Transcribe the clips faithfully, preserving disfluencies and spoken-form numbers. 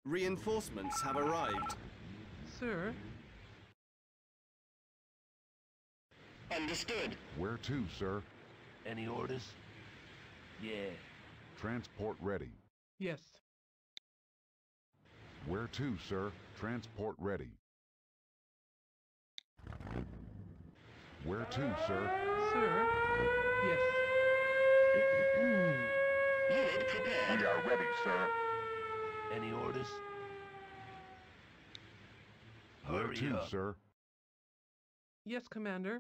Reinforcements have arrived. Sir. Understood. Where to, sir? Any orders? Yeah. Transport ready. Yes. Where to, sir? Transport ready. Where to, sir? Sir. Yes. Unit prepared. We are ready, sir. Any orders? Where Hurry to, up. sir? Yes, Commander.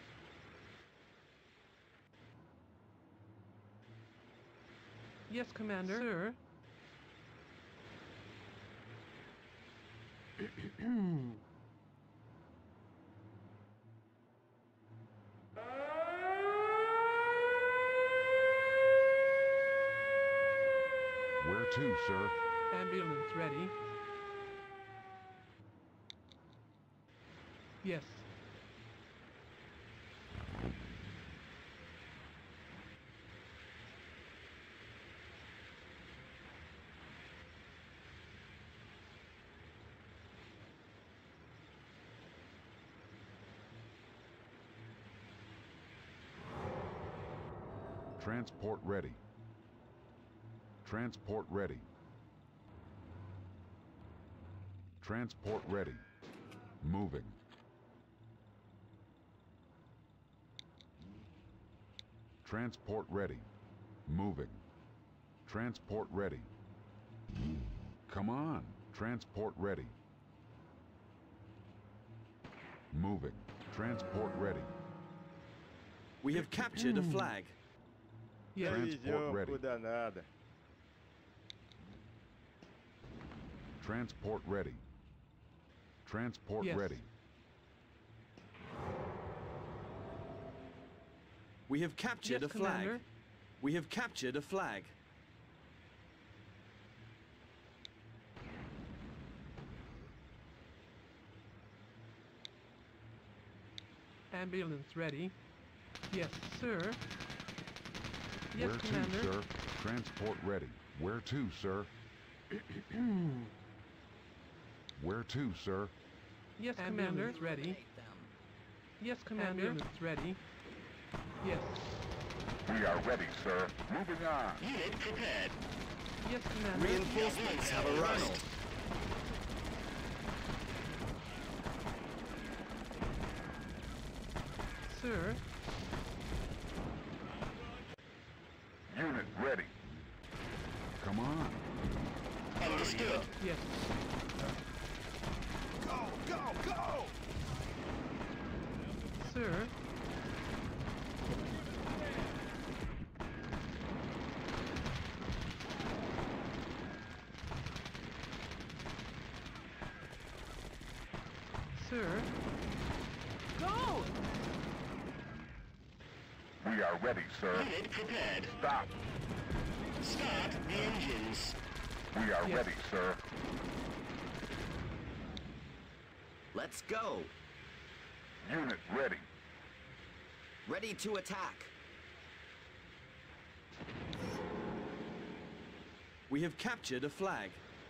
Yes, Commander. Sir. Where to, sir? Ambulance ready. Yes. Transport ready. Transport ready. Transport ready. Moving. Transport ready. Moving. Transport ready. Come on. Transport ready. Moving. Transport ready. We have captured a flag. Yes. Transport ready. danada. Transport ready. Transport Yes. ready. We have captured Yes, a flag. Commander. We have captured a flag. Ambulance ready. Yes, sir. Yes, Where Commander. to, sir? Transport ready. Where to, sir? Where to, sir? Yes, Commander. Ambulance ready. Yes, Commander. Ambulance ready. Yes. We are ready, sir. Moving on. Unit prepared. Yes, Commander. Reinforcements have arrived. Sir. Unit ready. Come on. Understood. Yes. Go, go, go! Sir. Sir. Go! We are ready, sir. Unit prepared. Stop. Start the engines. We are Yes. ready, sir. Let's go. Unit ready. Ready to attack. We have captured a flag.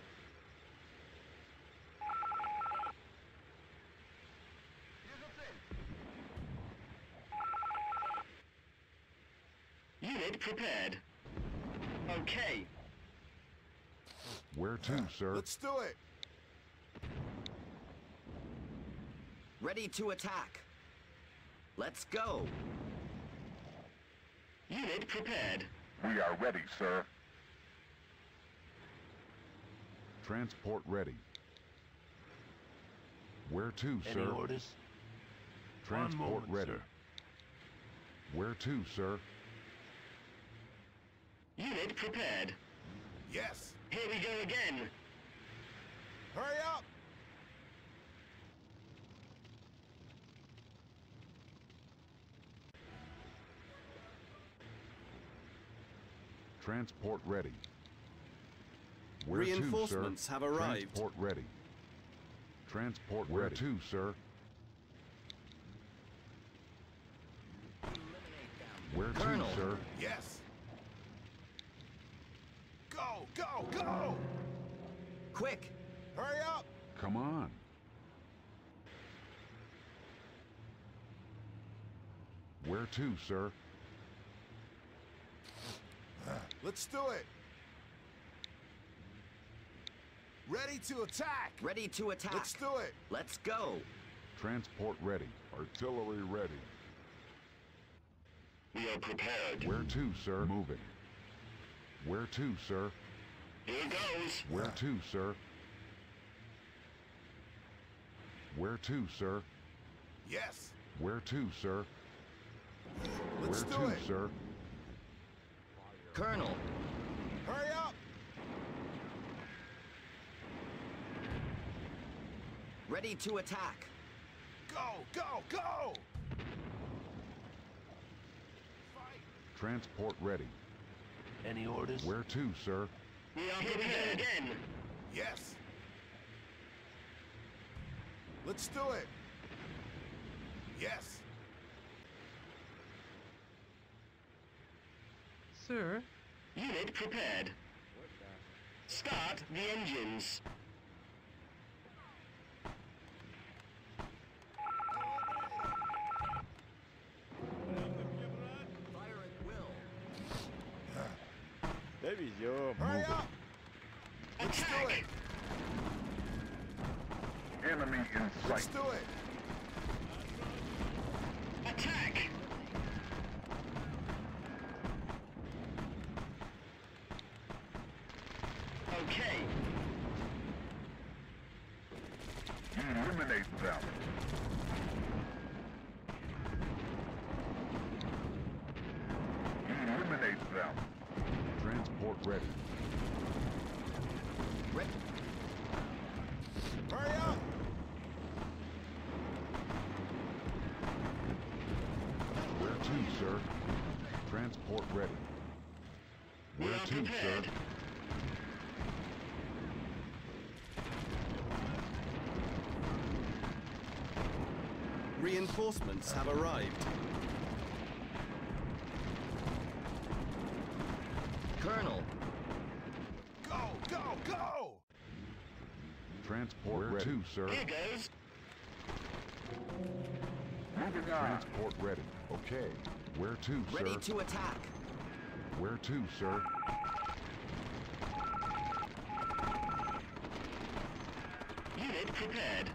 Unit prepared. Okay. Where to, sir? Let's do it! Ready to attack. Let's go. Unit prepared. We are ready, sir. Transport ready. Where to, Any sir? orders? Transport One moment, ready. sir. Where to, sir? Unit prepared. Yes! Here we go again. Hurry up! Transport ready. Where Reinforcements to, sir? have arrived. Transport ready. Transport Where ready. to, sir? Where Colonel. to, sir? Yes! Go, go, go! Quick! Hurry up! Come on. Where to, sir? Let's do it! Ready to attack! Ready to attack. Let's do it! Let's go. Transport ready. Artillery ready. We are prepared. Where to, sir? Moving. Where to, sir? Here goes. Where to, sir? Where to, sir? Yes! Where to, sir? Let's Where do to, it! sir? Colonel. Hurry up! Ready to attack. Go, go, go! Fight! Transport ready. Any orders? Where to, sir? We are prepared again. Yes! Let's do it! Yes! Sir, Unit prepared. Start the engines. Fire at will. Hurry up! Let's do Attack! it! Enemy in Let's sight. do it! Attack! Okay. Eliminate them. Eliminate them. Transport ready. Ready. Hurry up! Where to, sir? Transport ready. We Where are to, sir? prepared. Reinforcements have arrived. Colonel. Go, go, go! Transport Where ready. to, sir? Here goes. Moving on. Transport ready. Okay. Where to, Ready sir? to attack. Where to, sir? Unit prepared.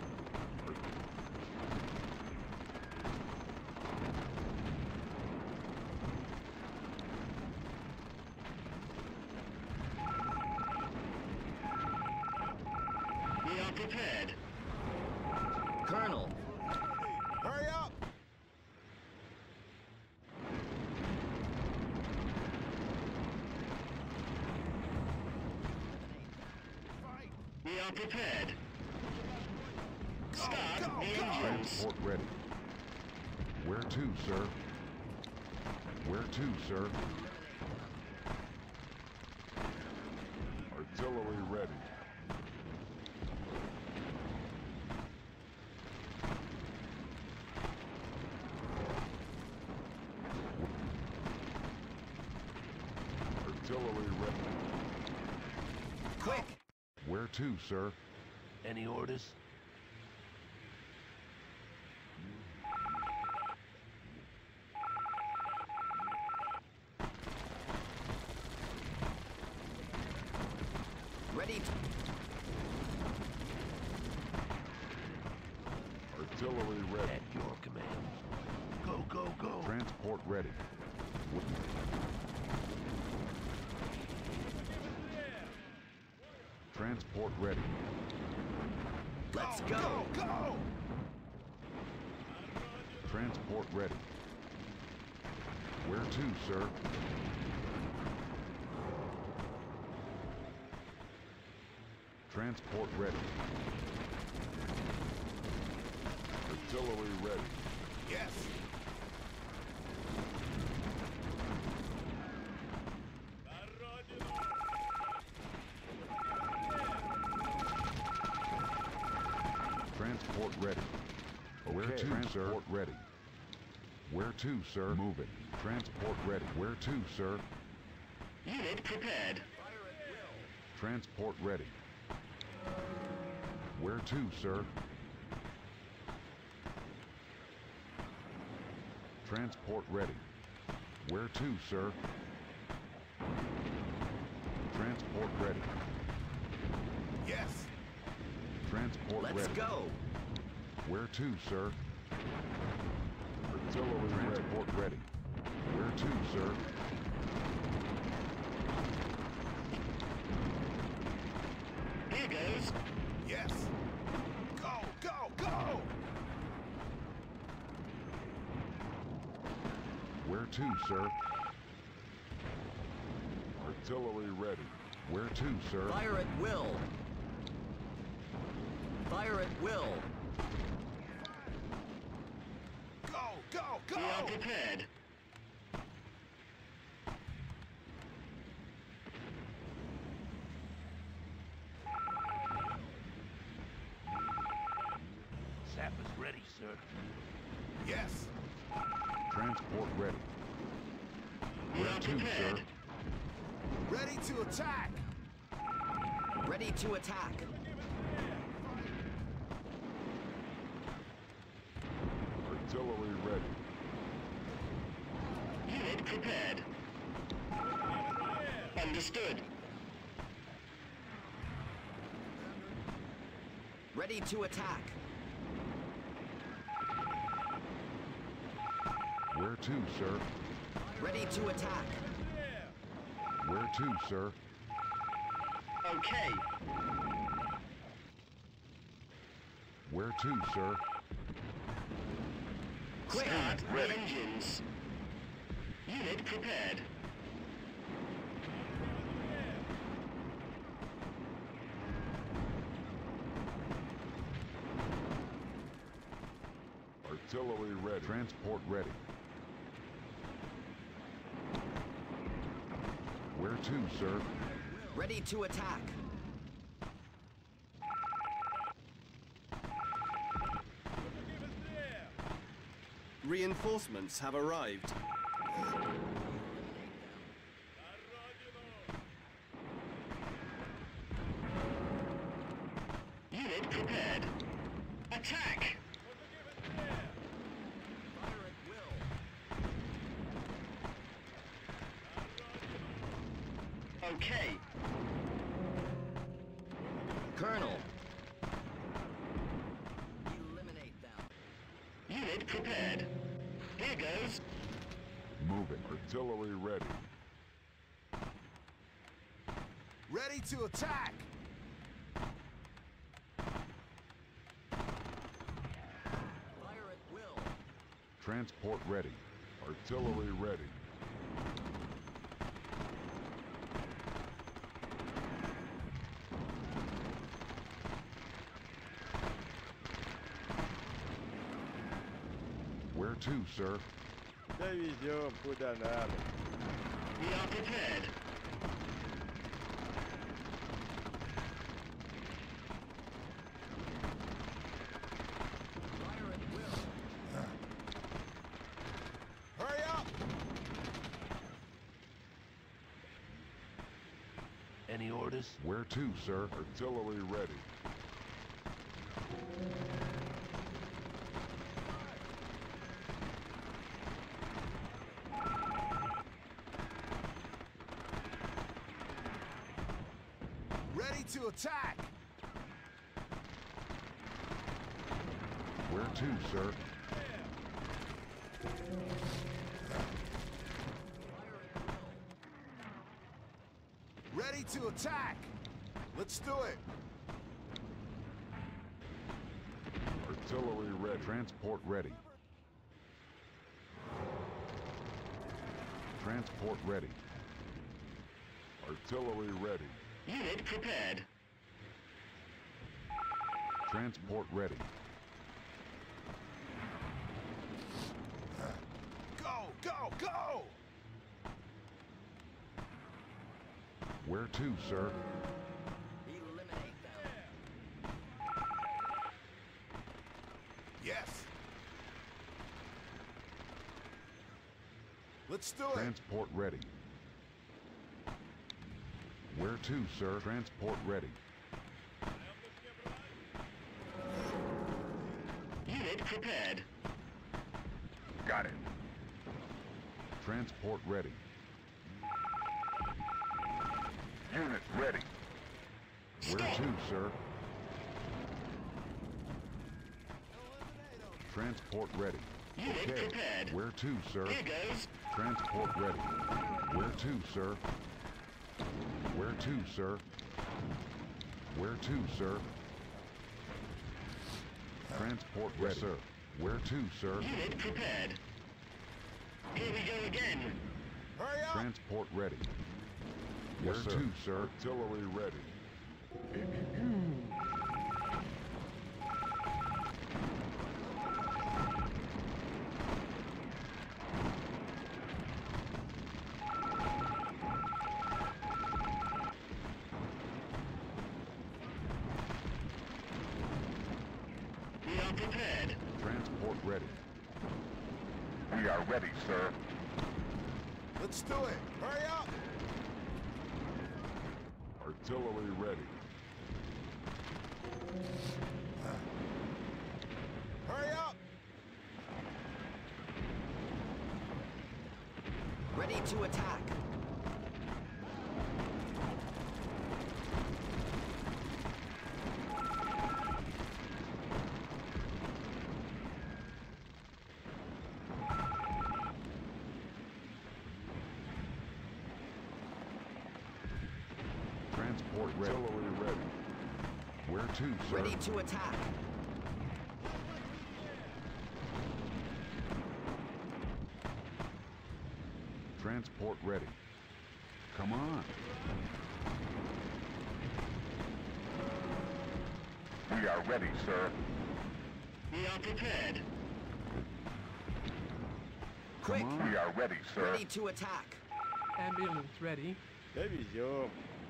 We are prepared. Colonel. Hurry up! Fight! We are prepared. Start go, the go. engines. Transport ready. Where to, sir? Where to, sir? Artillery ready. Artillery ready. Quick. Where to, sir? Any orders? Ready to... Artillery ready. At your command. Go, go, go. Transport ready. Transport ready. Let's Go, go. go, go! Transport ready. Where to, sir? Transport ready. Artillery ready. Yes! Transport ready. Where Okay, to, transport sir? Ready. Where to, sir? Moving. Transport ready. Where to, sir? Unit prepared. Transport ready. Where to, sir? Transport ready. Where to, sir? Transport ready. Yes. Transport Let's ready. go. Where to, sir? Artillery ready. Transport ready. Where to, sir? Here goes. Yes. Go, go, go! Where to, sir? Artillery ready. Where to, sir? Fire at will. Fire at will. Go, go, go! We are prepared. Sapper's ready, sir. Yes. Transport ready. We Where are to, sir? prepared. Ready to attack! Ready to attack. Artillery ready. Unit prepared. Understood. Ready to attack. Where to, sir? Ready to attack. Where to, sir? Okay. Where to, sir? Quick. Start Ready. engines. Unit prepared. Artillery ready. Transport ready. Where to, sir? Ready to attack. Reinforcements have arrived. Unit prepared. Attack! Fire at will. Okay. Colonel. Eliminate them. Unit prepared. Here goes. Moving. Artillery ready. Ready to attack! Fire at will. Transport ready. Artillery ready. Where to, sir? Division por danado. We are prepared. Fire at will. Hurry up! Any orders? Where to, sir? Artillery ready. Ready to attack! Where to, sir? Ready to attack! Let's do it! Artillery ready. Transport ready. Transport ready. Artillery ready. Unit prepared. Transport ready. Go, go, go! Where to, sir? Eliminate them. Yes! Let's do it! Transport ready. Where to, sir? Transport ready. prepared. Got it. Transport ready. Unit ready. Where Stop. to, sir? Transport ready. Unit Okay. prepared. Where to, sir? Here goes. Transport ready. Where to, sir? Where to, sir? Where to, sir? Transport ready. Yes, sir. Where to, sir? Unit prepared. Here we go again. Hurry up! Transport ready. Yes, Where sir. to, sir? Artillery ready. We are prepared. Transport ready. We are ready, sir. Let's do it! Hurry up! Artillery ready. Hurry up! Ready to attack. Transport ready. Artillery ready. Where to, sir? Ready to attack. Transport ready. Come on. We are ready, sir. We are prepared. Quick. Come on. We are ready, sir. Ready to attack. Ambulance ready. Revision.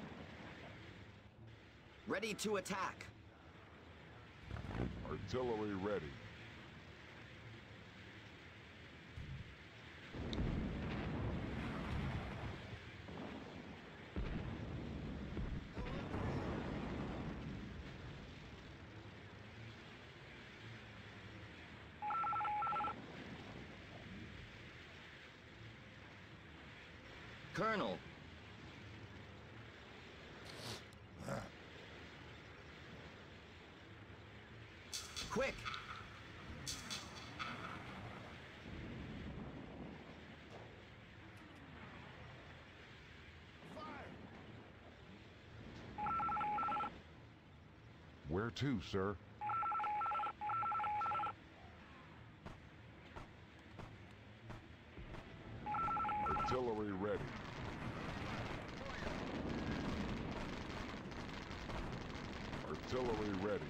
Ready to attack. Artillery ready. Colonel. Quick. Where to, sir? Artillery ready. Artillery ready.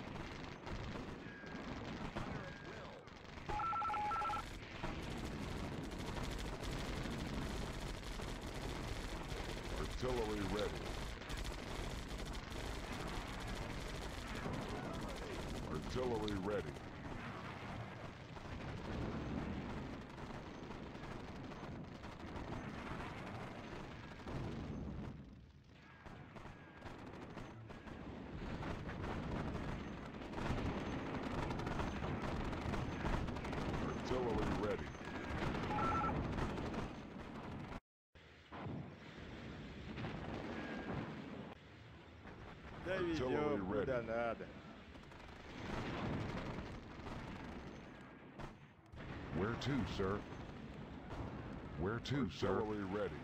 Artillery ready. Artillery ready. Artillery ready. Revision por ready. danada. Where to, sir? Where to, sir? Artillery ready.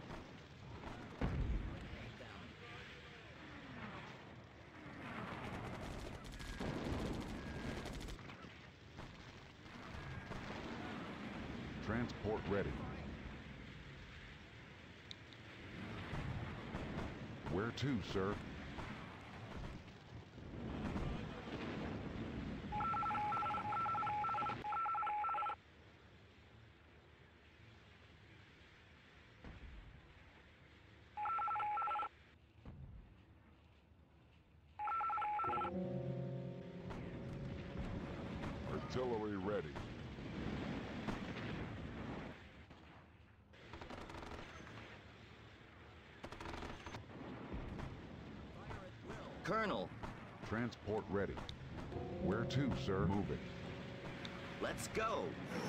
Transport ready. Where to, sir? Artillery ready. Colonel. Transport ready. Where to, sir? Moving. Let's go.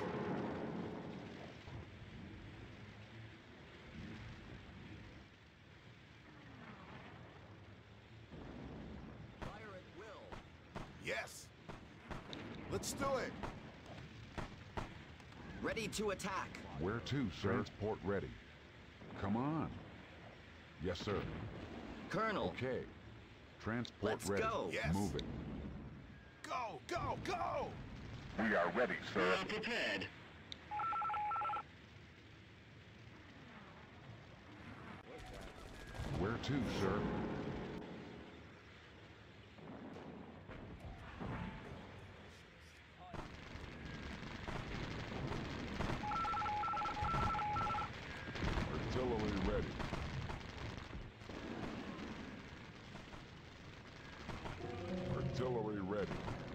Fire at will. Yes. Let's do it. Ready to attack. Where to, sir? Transport ready. Come on. Yes, sir. Colonel. Okay. Transport Let's ready. go. Yes. Move it. Go, go, go! We are ready, We sir. are prepared. Where to, sir? Artillery ready. Artillery ready.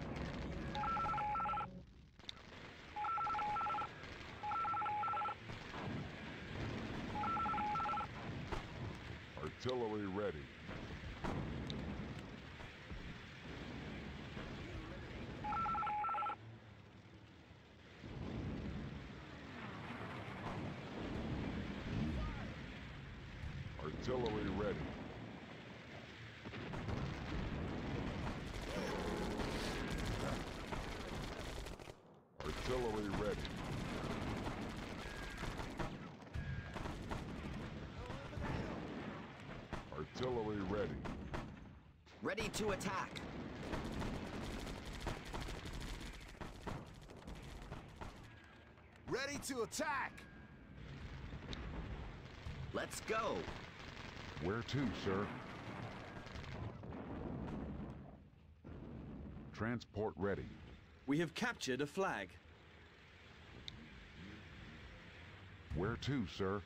Artillery ready. Artillery ready. Artillery ready. Artillery ready. Ready to attack. Ready to attack. Let's go. Where to, sir? Transport ready. We have captured a flag. Where to, sir?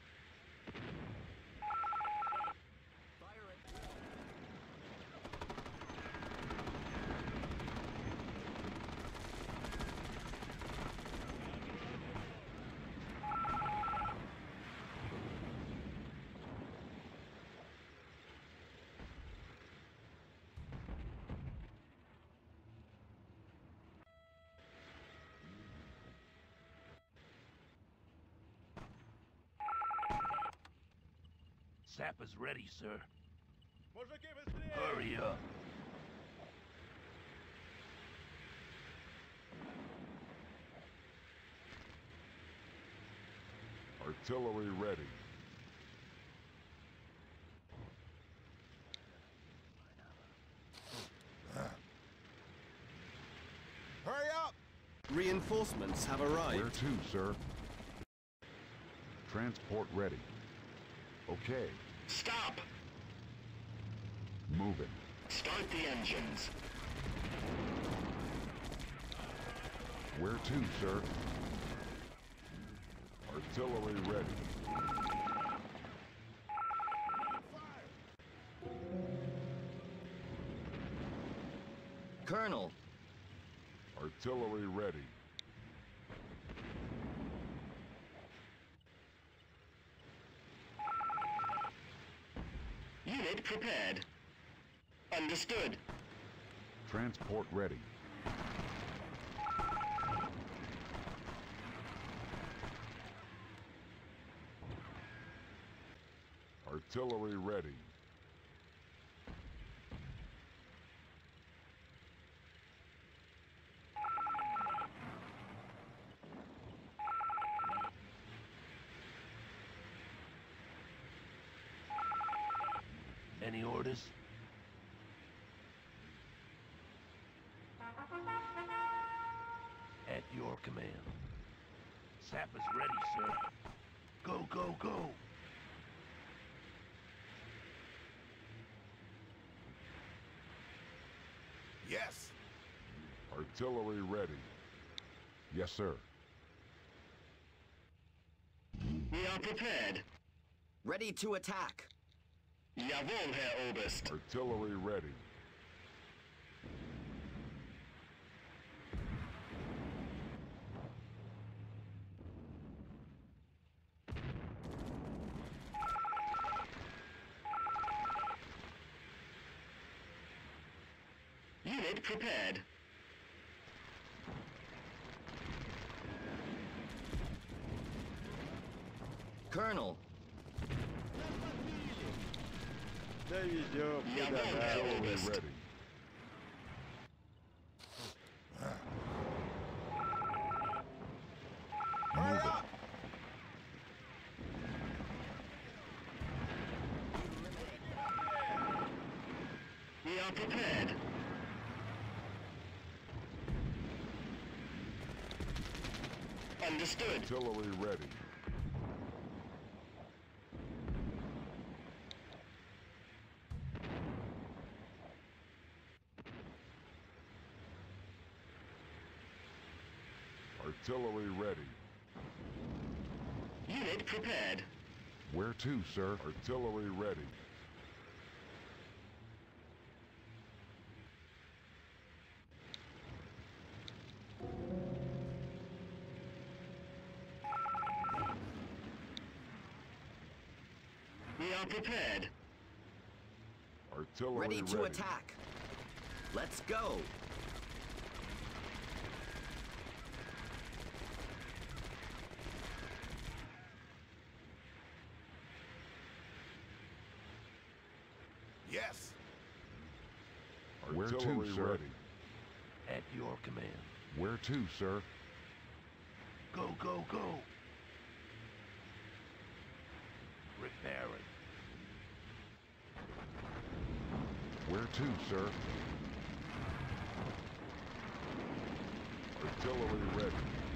Sapper's ready, sir. Hurry up. Artillery ready. Hurry up. Reinforcements have arrived. Where to, sir? Transport ready. Okay. Stop. Move it. Start the engines. Where to, sir? Artillery ready. Colonel. Artillery ready. Unit prepared. Understood. Transport ready. Artillery ready. Any orders? At your command. Sapper's ready, sir. Go, go, go! Yes. Artillery ready. Yes, sir. We are prepared. Ready to attack. Jawohl, Herr Oberst. Artillery ready. Unit prepared. Colonel, Завезем, Я куда вон надо. Artillery Harvest. ready. Hurry up! We are prepared. Understood. Artillery ready. Artillery ready. Unit prepared. Where to, sir? Artillery ready. We are prepared. Artillery ready ready. to attack. Let's go. Yes. Where to, Artillery sir? ready. At your command. Where to, sir? Go, go, go. Repairing. Where to, sir? Artillery ready.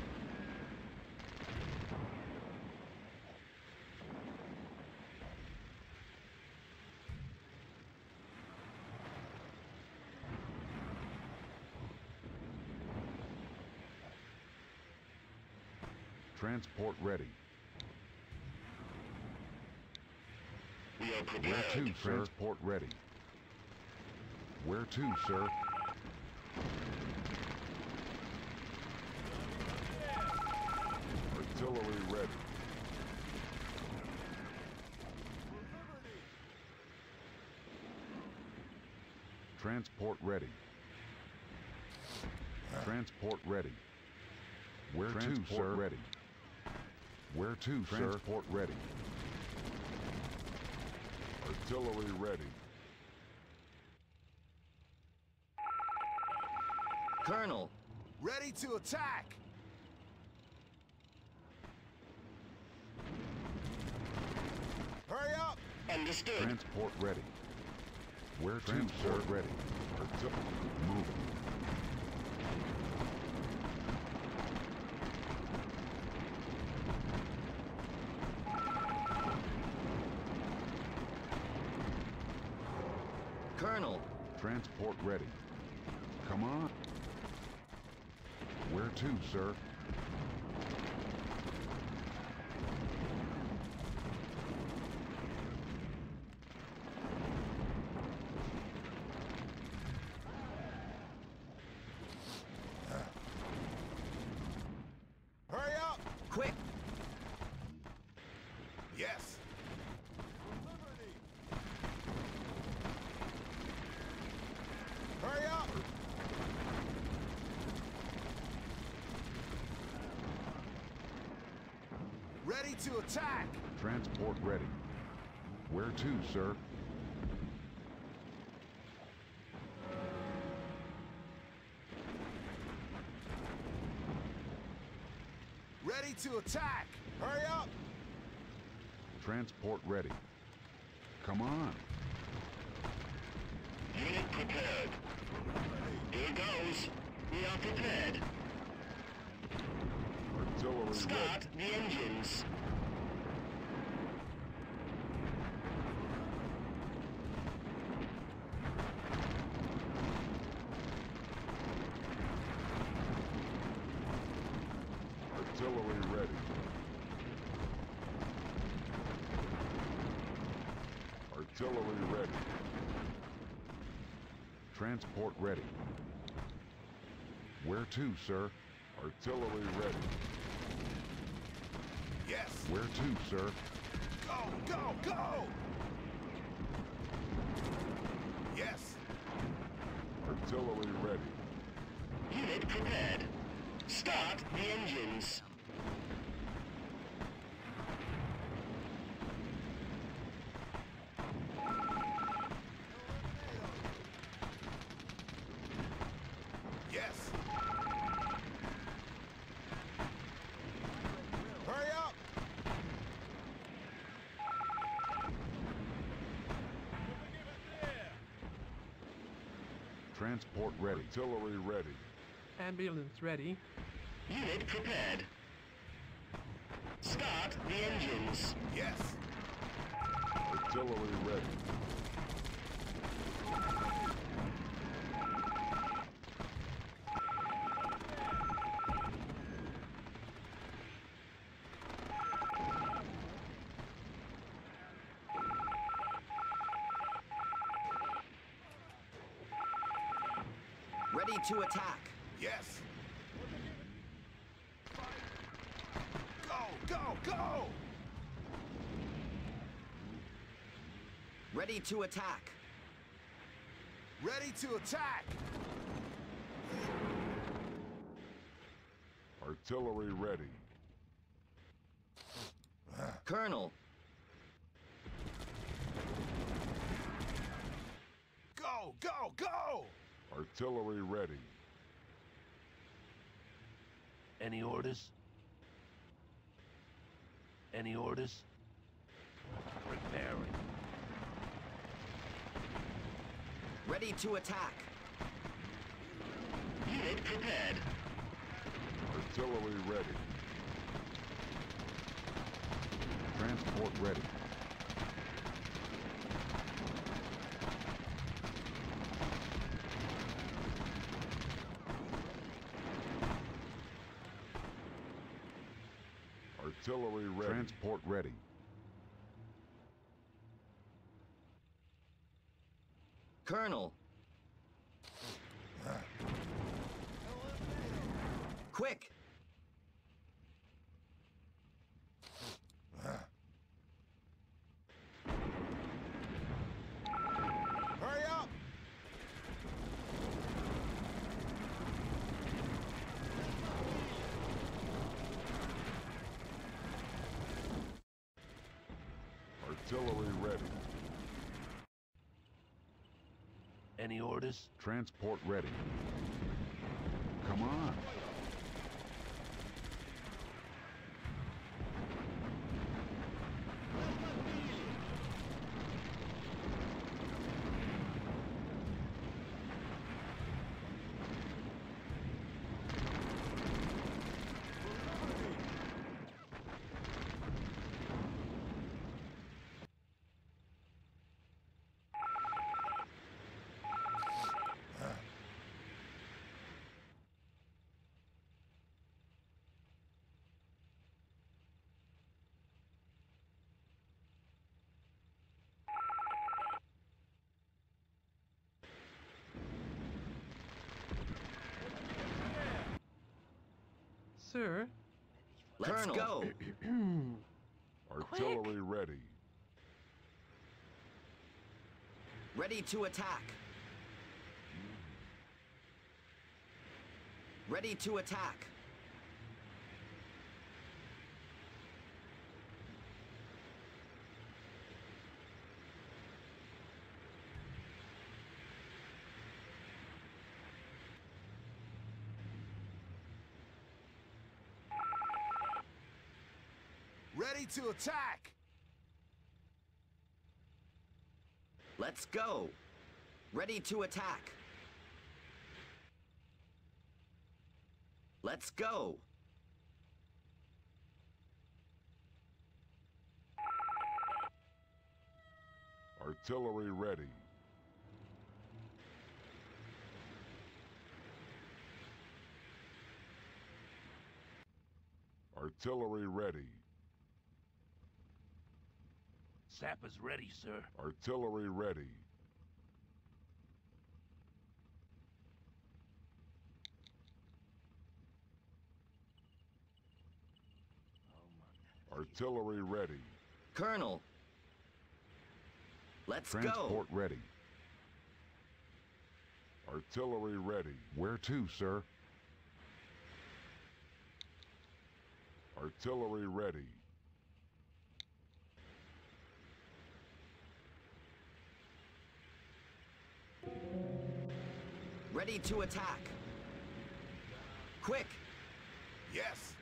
Transport ready. We are Where prepared. to, sir? Transport ready. Where to, sir? Artillery ready. Transport ready. Transport ready. Where to, sir? Ready. Where to, sir? Transport ready. Artillery ready. Colonel, Ready to attack! Hurry up! Understood. Transport ready. Where to, sir? Ready. Artillery moving. Colonel, Transport ready. Come on. Where to, sir? Hurry up! quick, Yes! Hurry up! Ready to attack! Transport ready. Where to, sir? Ready to attack! Hurry up! Transport ready. Come on. Unit prepared. Here goes. We are prepared. Artillery Start the engines. ready. Artillery ready. Artillery ready. Transport ready. Where to, sir? Artillery ready. Yes! Where to, sir? Go, go, go! Yes! Artillery ready. Unit prepared. Start the engines. Transport ready. Artillery ready. Ambulance ready. Unit prepared. Start the engines. Yes. Artillery ready. Ready to attack. Yes. Go, go, go! Ready to attack. Ready to attack! Artillery ready. Colonel. Go, go, go! Artillery ready. Any orders? Any orders? Preparing. Ready to attack. Unit prepared. Artillery ready. Transport ready. Artillery ready. Transport ready. Colonel. Quick. Hurry up! Artillery ready. Any orders? Transport ready. Come on. Sir, Let's Colonel. go. Artillery ready. Ready to attack. Ready to attack. Ready to attack! Let's go. Ready to attack. Let's go. Artillery ready. Artillery ready. Sappers ready, sir. Artillery ready. Artillery ready. Colonel. Let's Transport go. ready. Artillery ready. Where to, sir? Artillery ready. Ready to attack. Quick. Yes.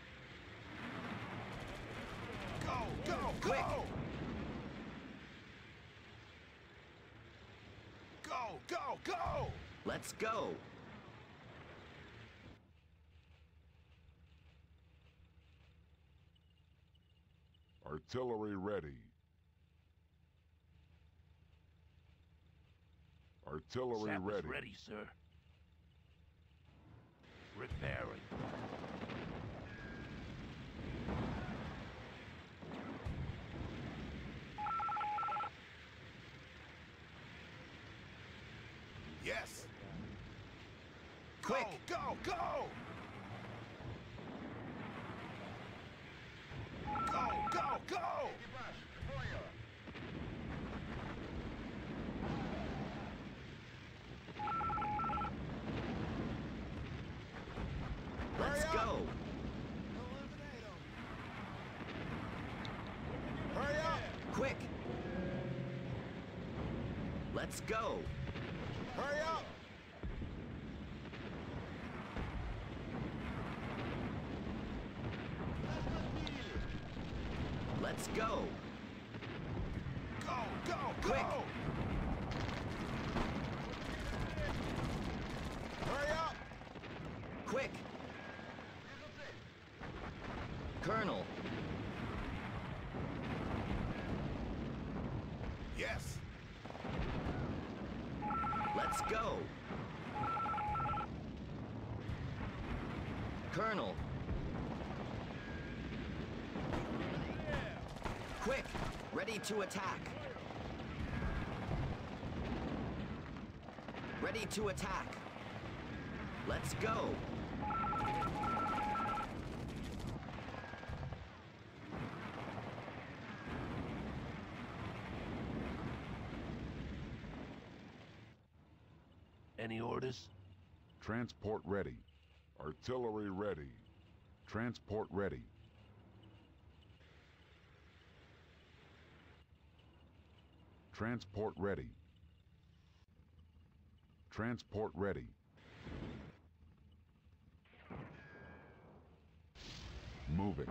Go, go, Quick. go! Go, go, go! Let's go. Artillery ready. Artillery Sap ready. is ready, sir. Repairing. Yes. Quick. Go, go, go! Go, go, go! Let's Hurry up. go. Hurry up! Quick. Let's go. Hurry up! Let's go. Go, go, go! Quick. Hurry up! Quick. Colonel. Yes. Let's go. Colonel. Quick. Ready to attack. Ready to attack. Let's go. Any orders? Transport ready. Artillery ready. Transport ready. Transport ready. Transport ready. Moving.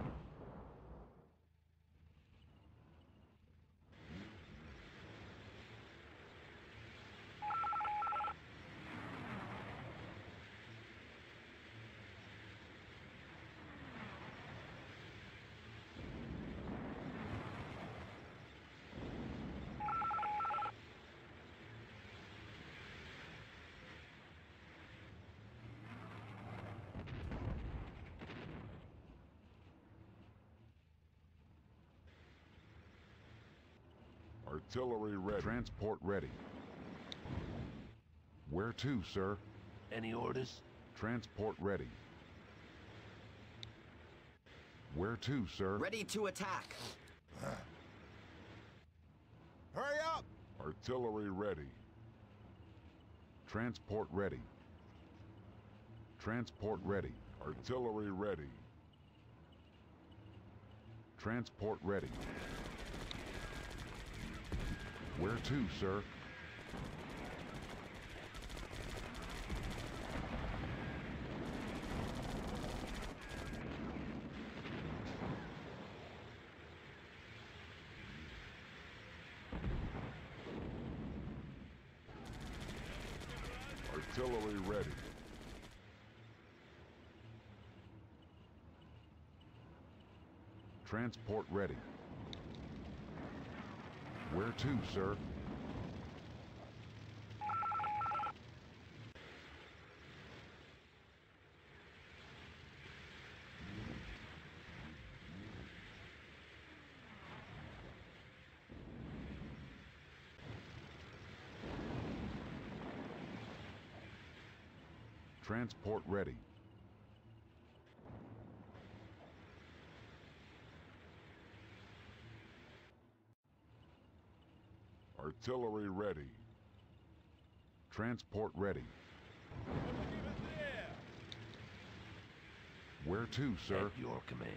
Artillery ready. Transport ready. Where to, sir? Any orders? Transport ready. Where to, sir? Ready to attack. Hurry up! Artillery ready. Transport ready. Transport ready. Artillery ready. Transport ready. Where to, sir? Artillery ready. Transport ready. Where to, sir? Transport ready. Artillery ready. Transport ready. Where to, sir? At your command.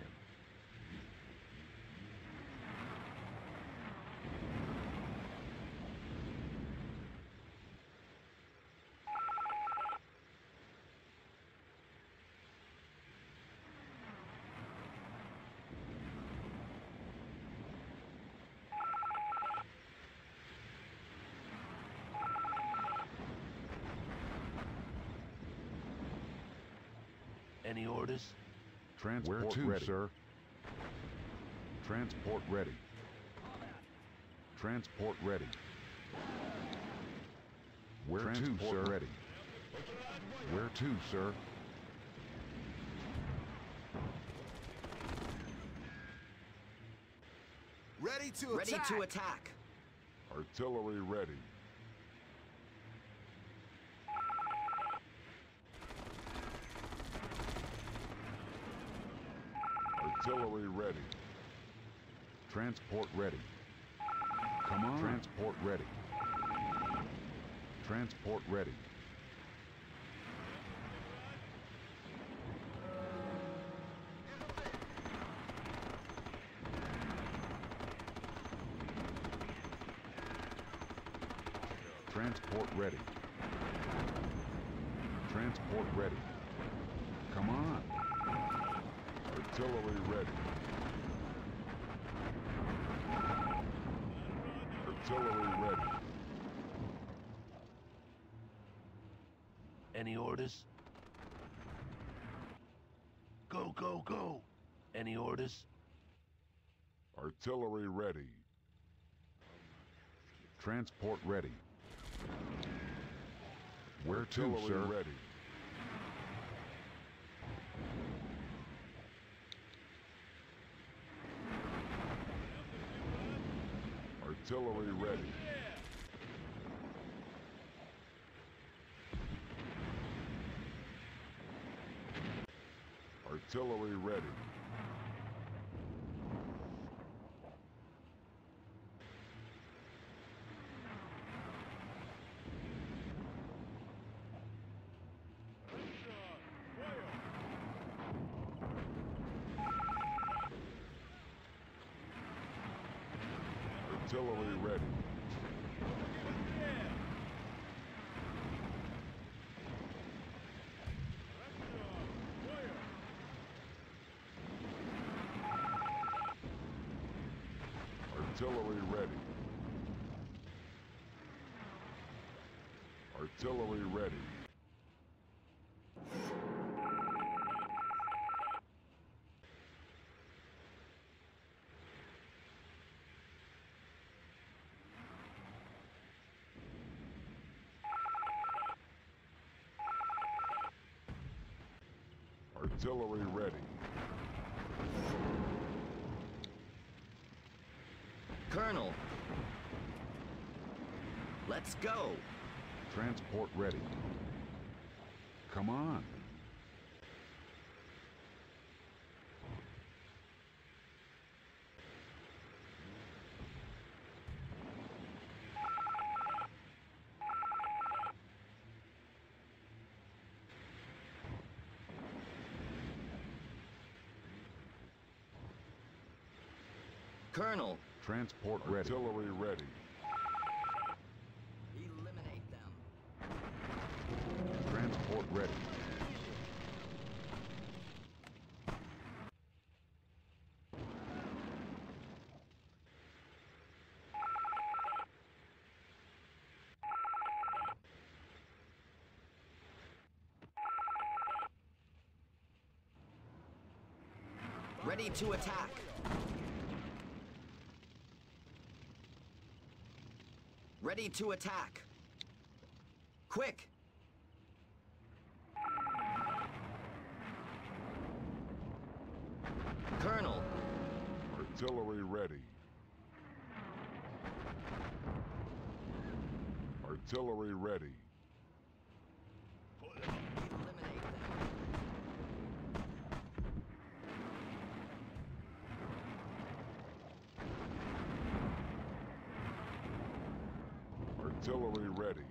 Any orders? Transport Where to, ready. sir? Transport ready. Transport ready. Where Transport to, sir? ready. Where to, sir? Ready to Ready attack. to attack. Artillery ready. Artillery ready. Transport ready. Come on. Transport ready. Transport ready. Transport ready. Transport ready. Come on. Artillery ready. Artillery ready. Any orders? Go, go, go. Any orders? Artillery ready. Transport ready. Where to, Artillery sir? ready. Artillery ready. Artillery ready. Artillery ready. Artillery ready. Artillery ready. Artillery ready. Colonel. Let's go. Transport ready. Come on. Colonel. Transport ready. Artillery ready. Eliminate them. Transport ready. Ready to attack. Ready to attack. Quick! Colonel. Artillery ready. Artillery ready. Eliminate them. Artillery ready.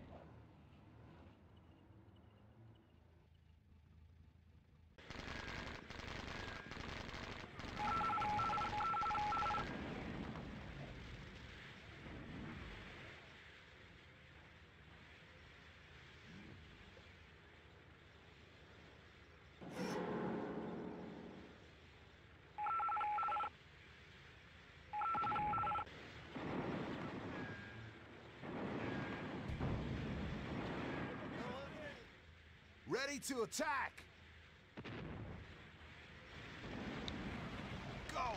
Ready to attack.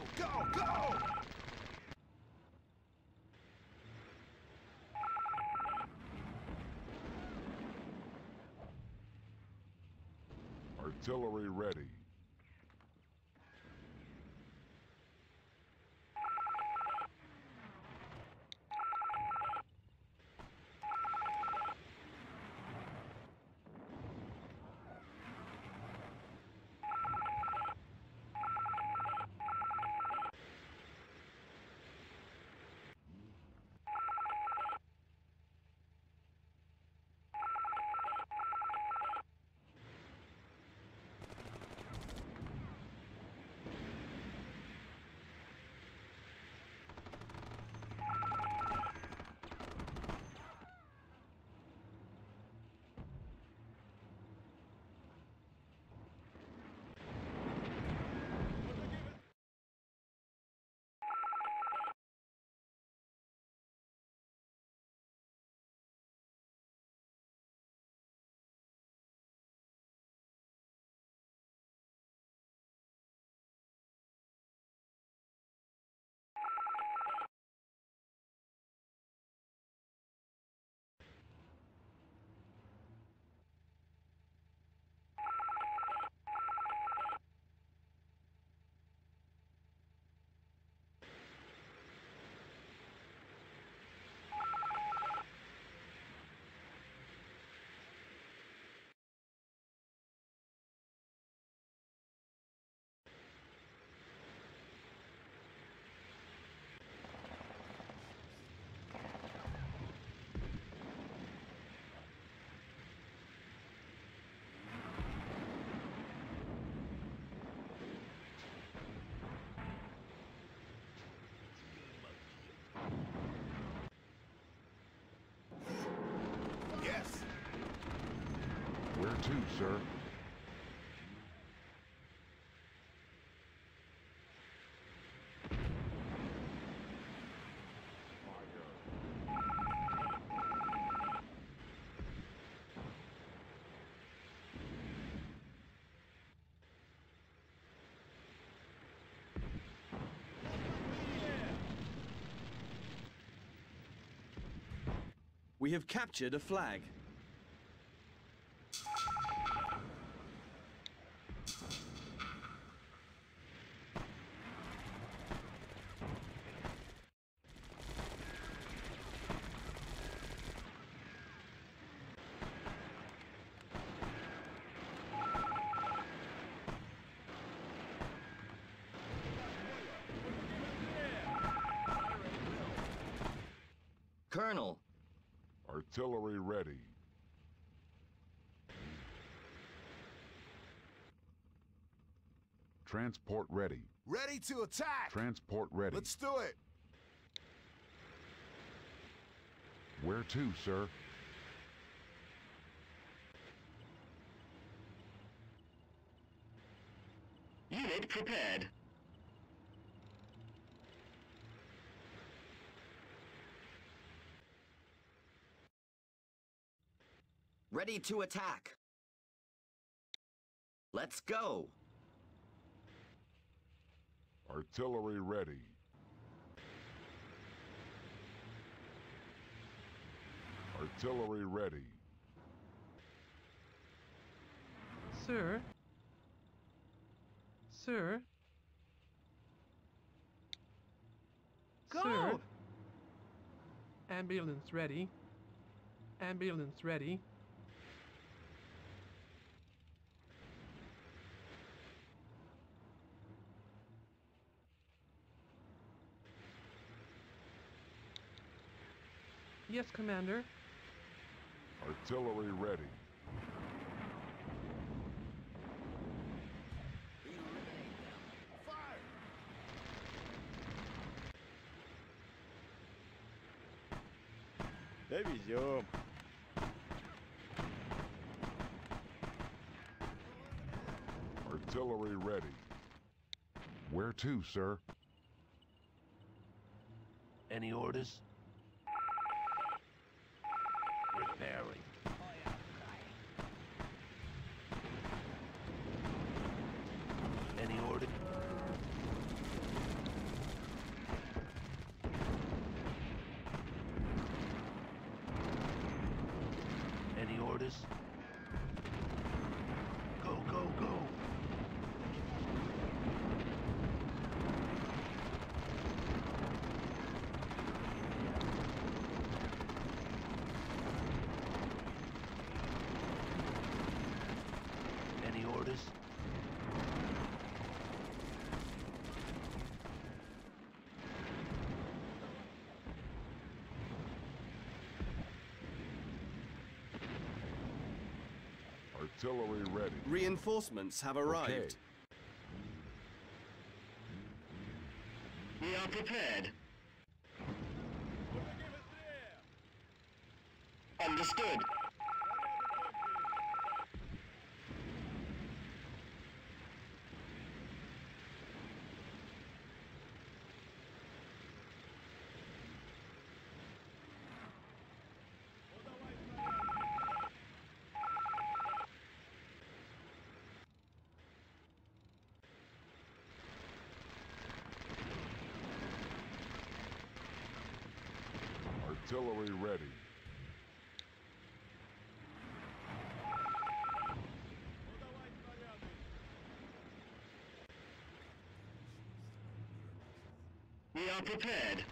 Go, go! Artillery ready. Yes. Where to, sir? We have captured a flag. Colonel, Artillery ready. Transport ready. Ready to attack! Transport ready. Let's do it! Where to, sir? Unit prepared. ready to attack. Let's go. Artillery ready. Artillery ready. Sir? Sir? Go! Sir? Ambulance ready. Ambulance ready. Yes, Commander. Artillery ready. Division. Artillery ready. Where to, sir? Any orders? Repairing. Any order? orders? Go, go, go. Any orders? Artillery ready. Reinforcements have arrived. Okay. We are prepared. Understood. Artillery ready. We are prepared.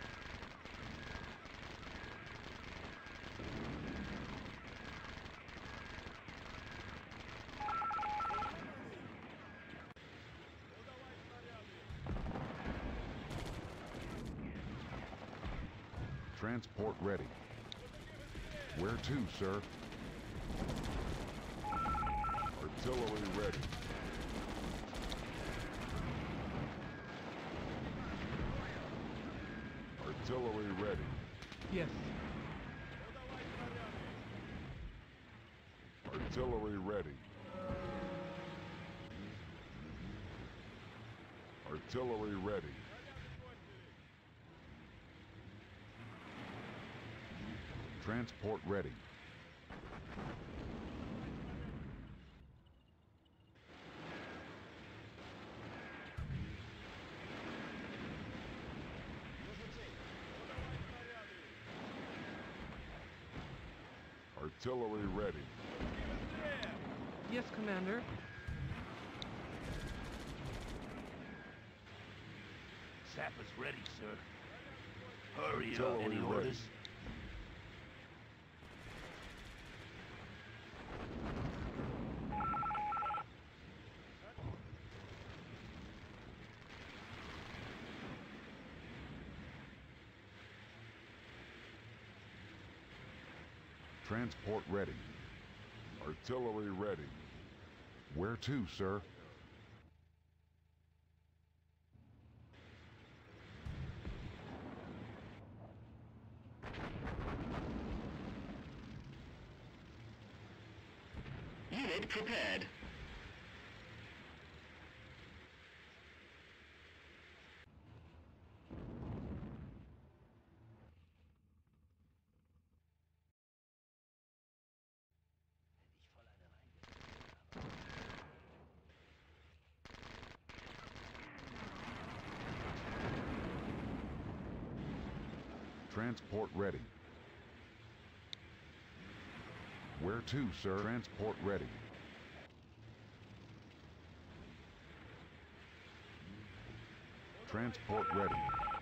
Transport ready. Where to, sir? Artillery ready. Artillery ready. Yes. Artillery ready. Artillery ready. Transport ready. Artillery ready. Yes, Commander. Sappers ready, sir. Hurry up. Artillery Any ready. orders? Transport ready. Artillery ready. Where to, sir? Unit prepared. Transport ready. Where to, sir? Transport ready. Transport ready.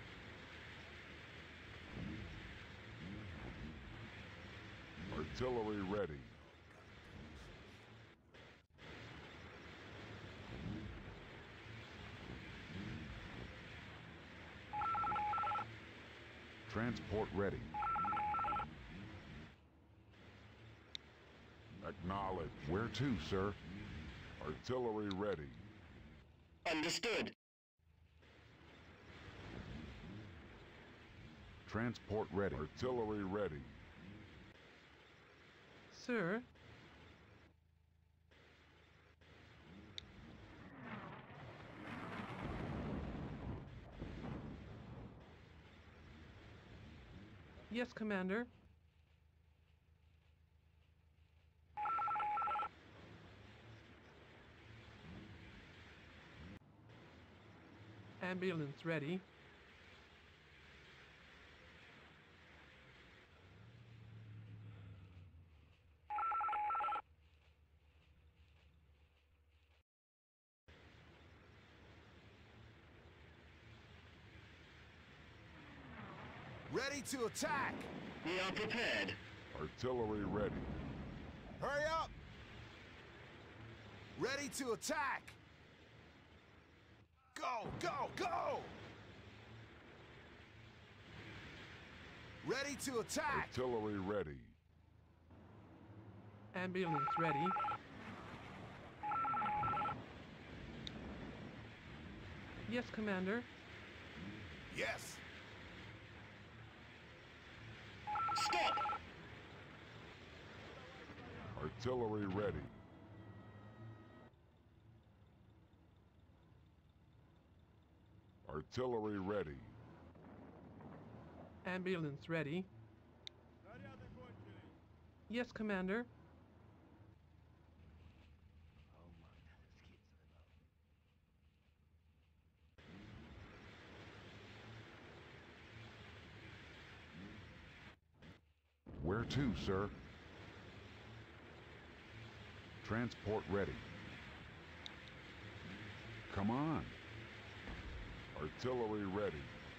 Artillery ready. Transport ready. Acknowledge. Where to, sir? Artillery ready. Understood. Transport ready. Artillery ready. Sir. Yes, Commander. Ambulance ready. Ready to attack! We are prepared. Artillery ready. Hurry up! Ready to attack! Go, go, go! Ready to attack! Artillery ready. Ambulance ready. Yes, Commander. Yes! Stop! Artillery ready. Artillery ready. Ambulance ready. Yes, Commander. Where to, sir? Transport ready. Come on. Artillery ready.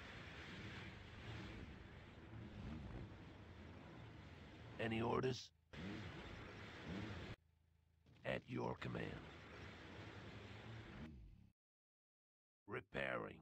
Any orders? At your command. Repairing.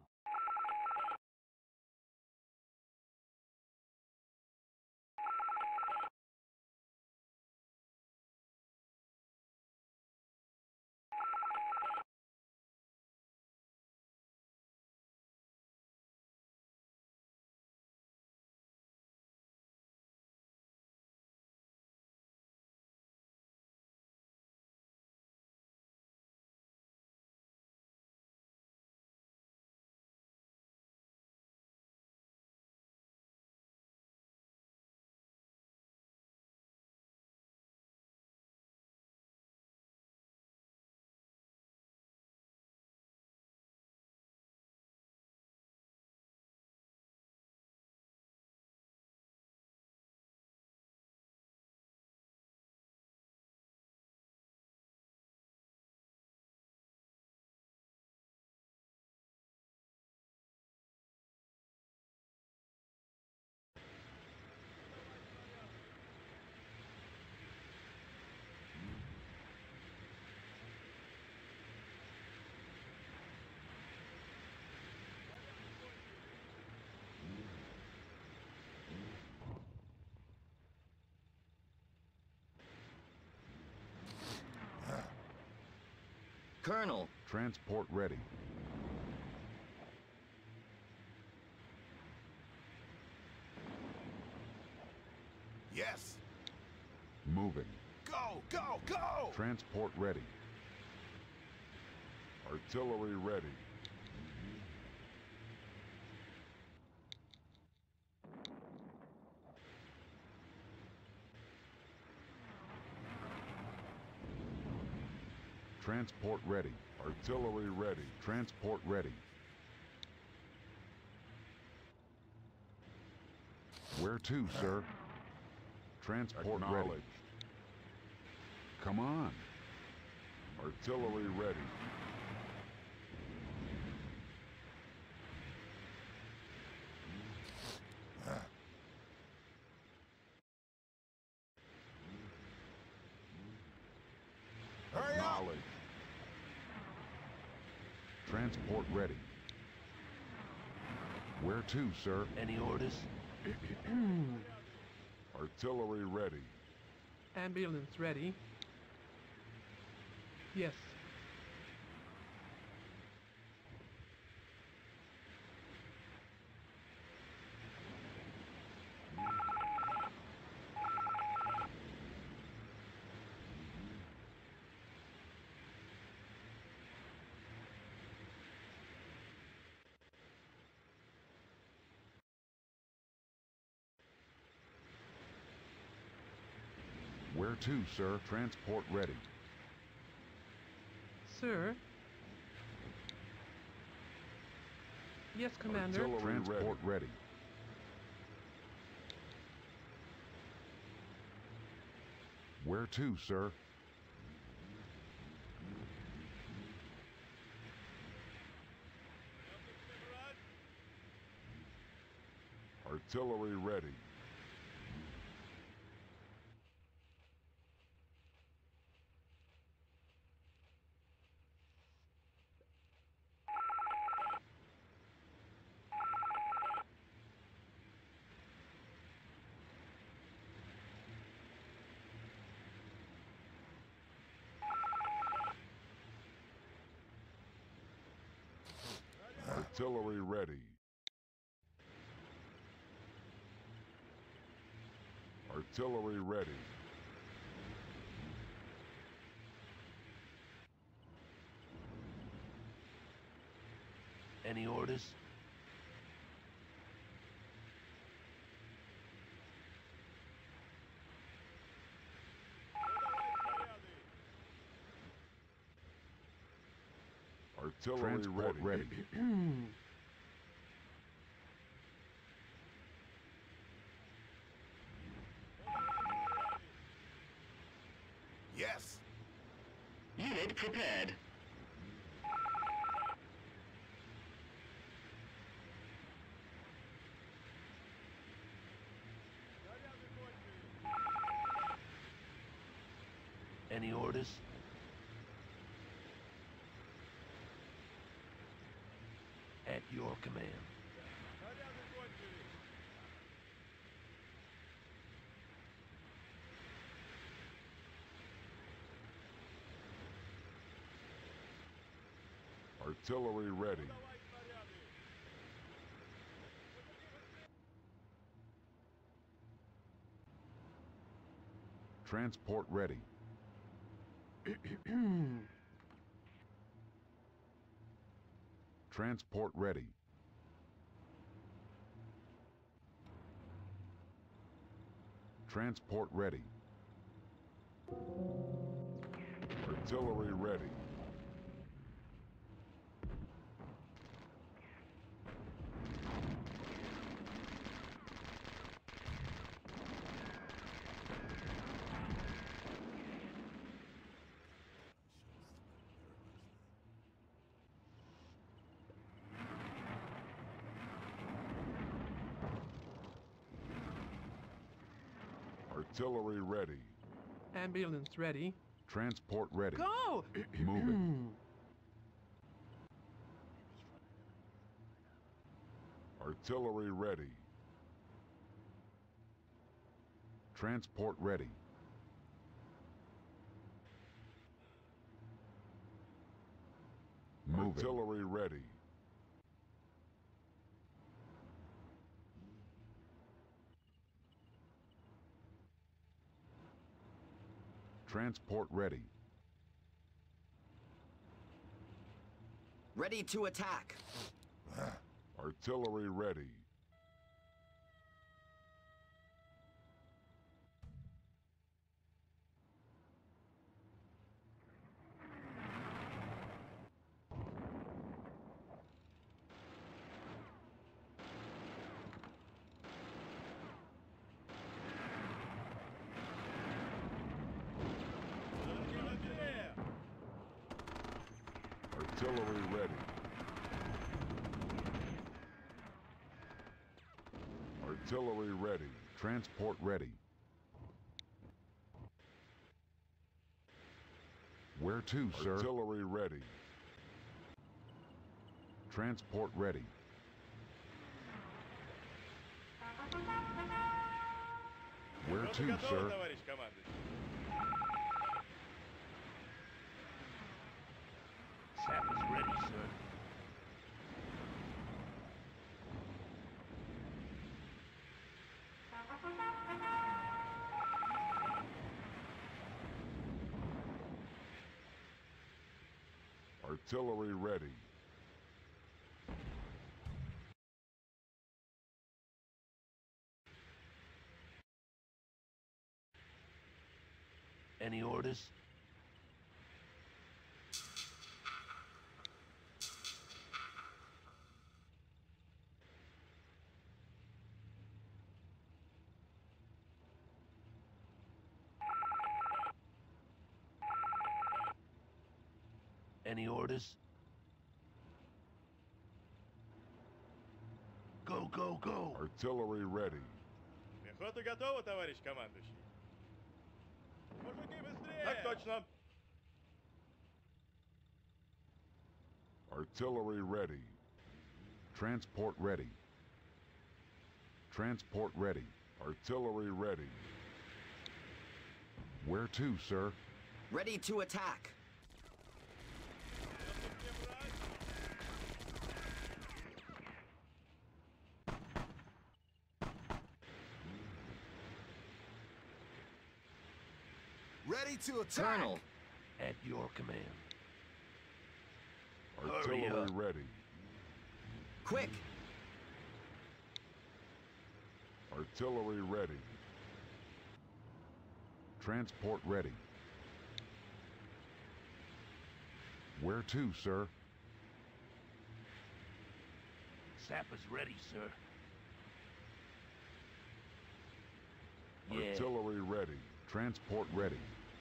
Colonel, Transport ready. Yes! Moving. Go, go, go! Transport ready. Artillery ready. Transport ready. Artillery ready. Transport ready. Where to, sir? Transport ready. Come on. Artillery ready. Hurry up! Knowledge. Transport ready. Where to, sir? Any orders? Artillery ready. Ambulance ready. Yes. Where to, sir? Transport ready. Sir? Yes, Commander. Artillery Transport ready. ready. Where to, sir? Artillery ready. Artillery ready. Artillery ready. Any orders? Artillery Transport ready. ready. Yes. Unit prepared. Any orders? At your command. Artillery ready. Transport ready. Transport ready. Transport ready. Artillery ready. Artillery ready. Ambulance ready. Transport ready. Go! Moving. Artillery ready. Transport ready. Moving. Artillery ready. Transport ready. Ready to attack. Artillery ready. Artillery ready. Artillery ready. Transport ready. Where to, sir? Artillery ready. Transport ready. Where to, sir? товарищ командующий. Sap is ready, sir. Artillery ready. Any orders? Any orders? Go, Go, go, go. Artillery ready. Пехота готова, товарищ командующий. Мужики, быстрее! Так точно. Artillery ready. Transport ready. Transport ready. Artillery ready. Where to, sir? Ready to attack. Ready to attack. Colonel. At your command. Artillery Hurry up. ready. Quick. Artillery ready. Transport ready. Where to, sir? Sap is ready, sir. Yeah. Artillery ready. Transport ready.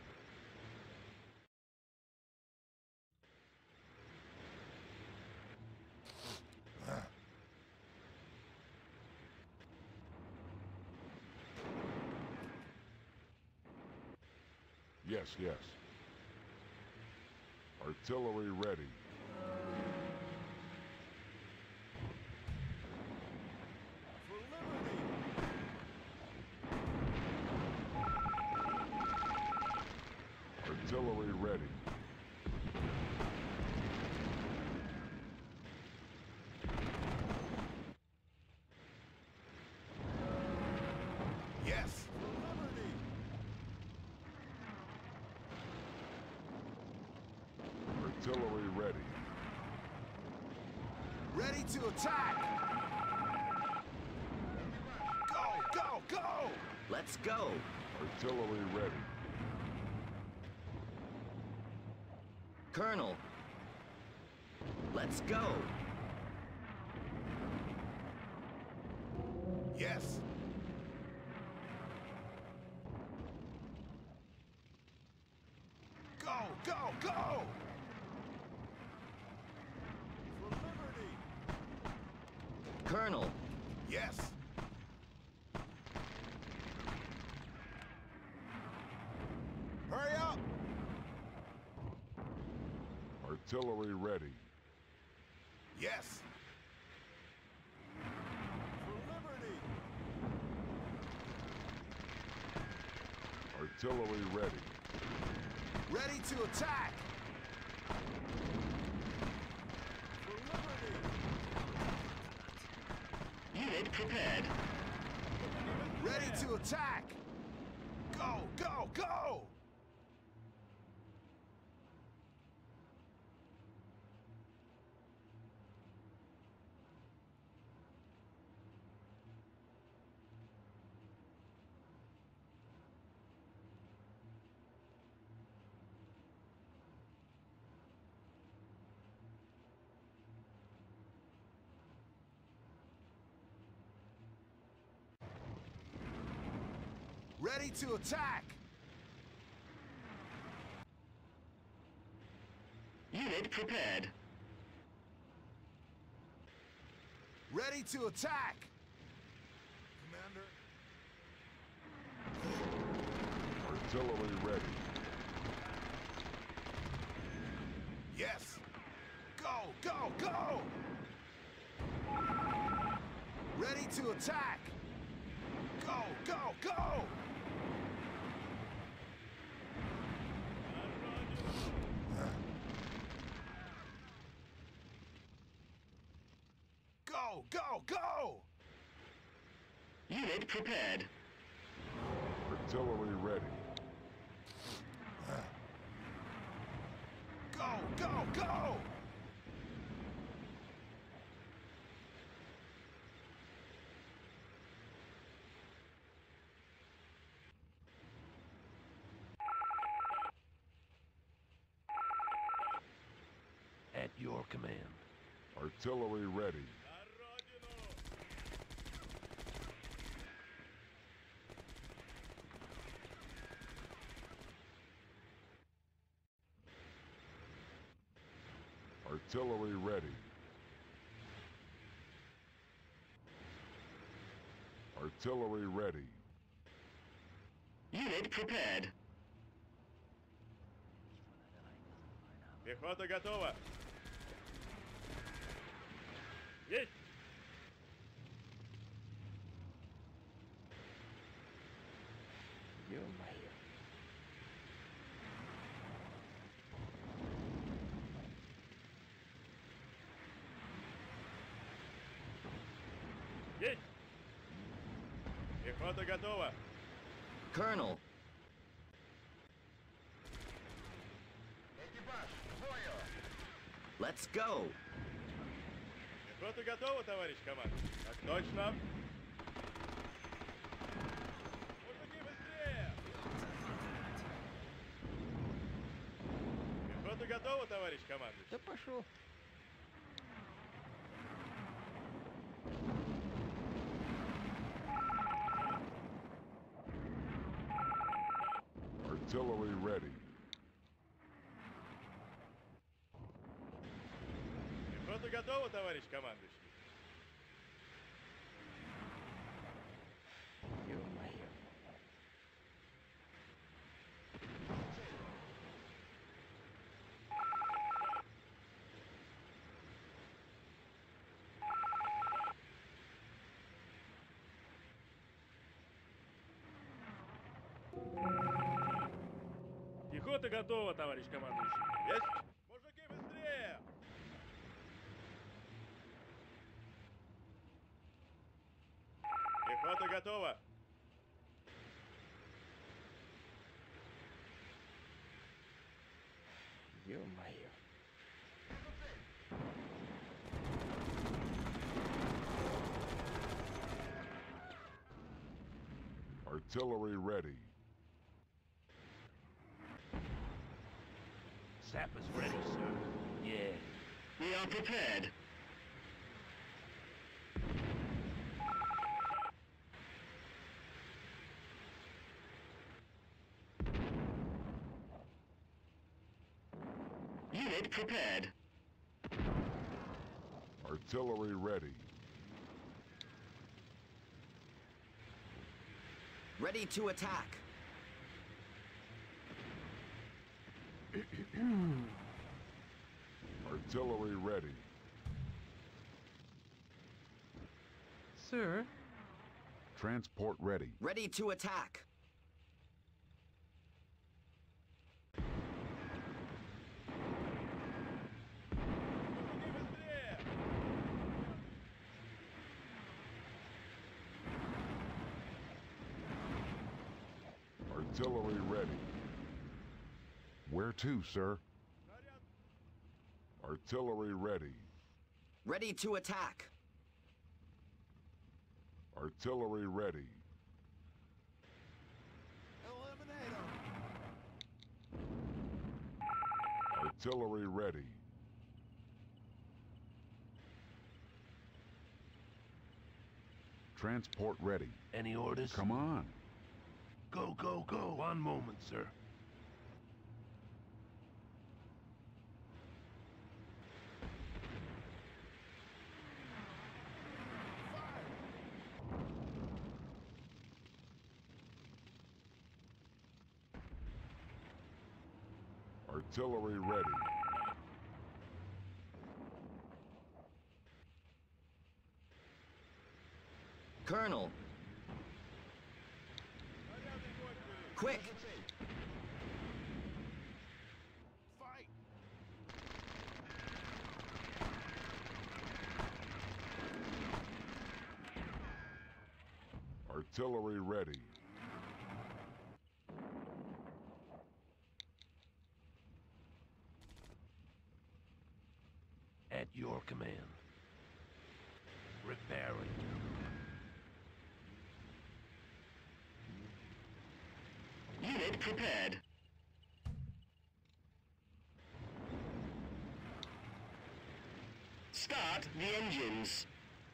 Yes, yes. Artillery ready. For liberty. Artillery ready. Yes. For liberty. Artillery ready. Ready to attack. Go, go, go. Let's go. Artillery ready. Colonel. Let's go. Yes. Go, go, go. For liberty. Colonel. Yes. Hurry up. Artillery ready. Yes. For liberty. Artillery ready. Ready to attack. For liberty. Unit prepared. Ready to attack. Go, go, go. Ready to attack. Unit prepared. Ready to attack. Commander. Artillery ready. Yes. Go, go, go. Ready to attack. Go, go, go. Go, go, go. Unit prepared. Artillery ready. Go, go, go. At your command. Artillery ready. Artillery ready. Artillery ready. Unit prepared. Пехота готова. Есть! Ё-моё. Есть! Пехота готова. Colonel, Экипаж, к бою! let's go. Пехота готова, товарищ командир. Так точно. Мужики, быстрее! Пехота готова, товарищ командир. Да пошел. Artillery ready. Пехота готова, товарищ командующий. Ё-моё. Пехота готова, товарищ командующий. Есть? Мужики, быстрее! Пехота готова. Ё-моё. Artillery ready. Sappers ready, sir. Yeah. We are prepared. Unit prepared. Artillery ready. Ready to attack. Artillery ready. Sir, Transport ready. Ready to attack. Мужики, быстрее! Artillery ready. Where to, sir? Заряд. Artillery ready. Ready to attack. Artillery ready. Eliminate them. Artillery ready. Transport ready. Any orders? Come on. Go, go, go. One moment, sir. Artillery ready. Colonel, Зарядный бой впереди. quick. Fight. Artillery ready. At your command. Repairing. Unit prepared. Start the engines.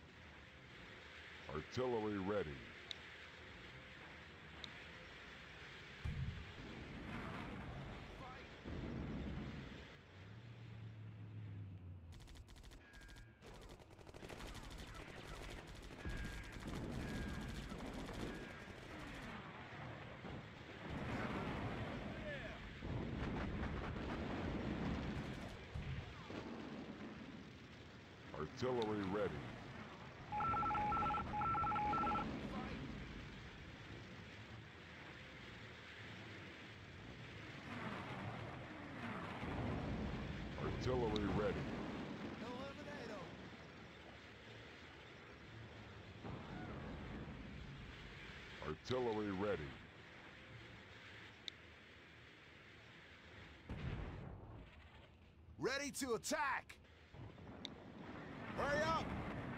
Artillery ready. Artillery ready. Artillery ready. Artillery ready. Ready to attack! Hurry up!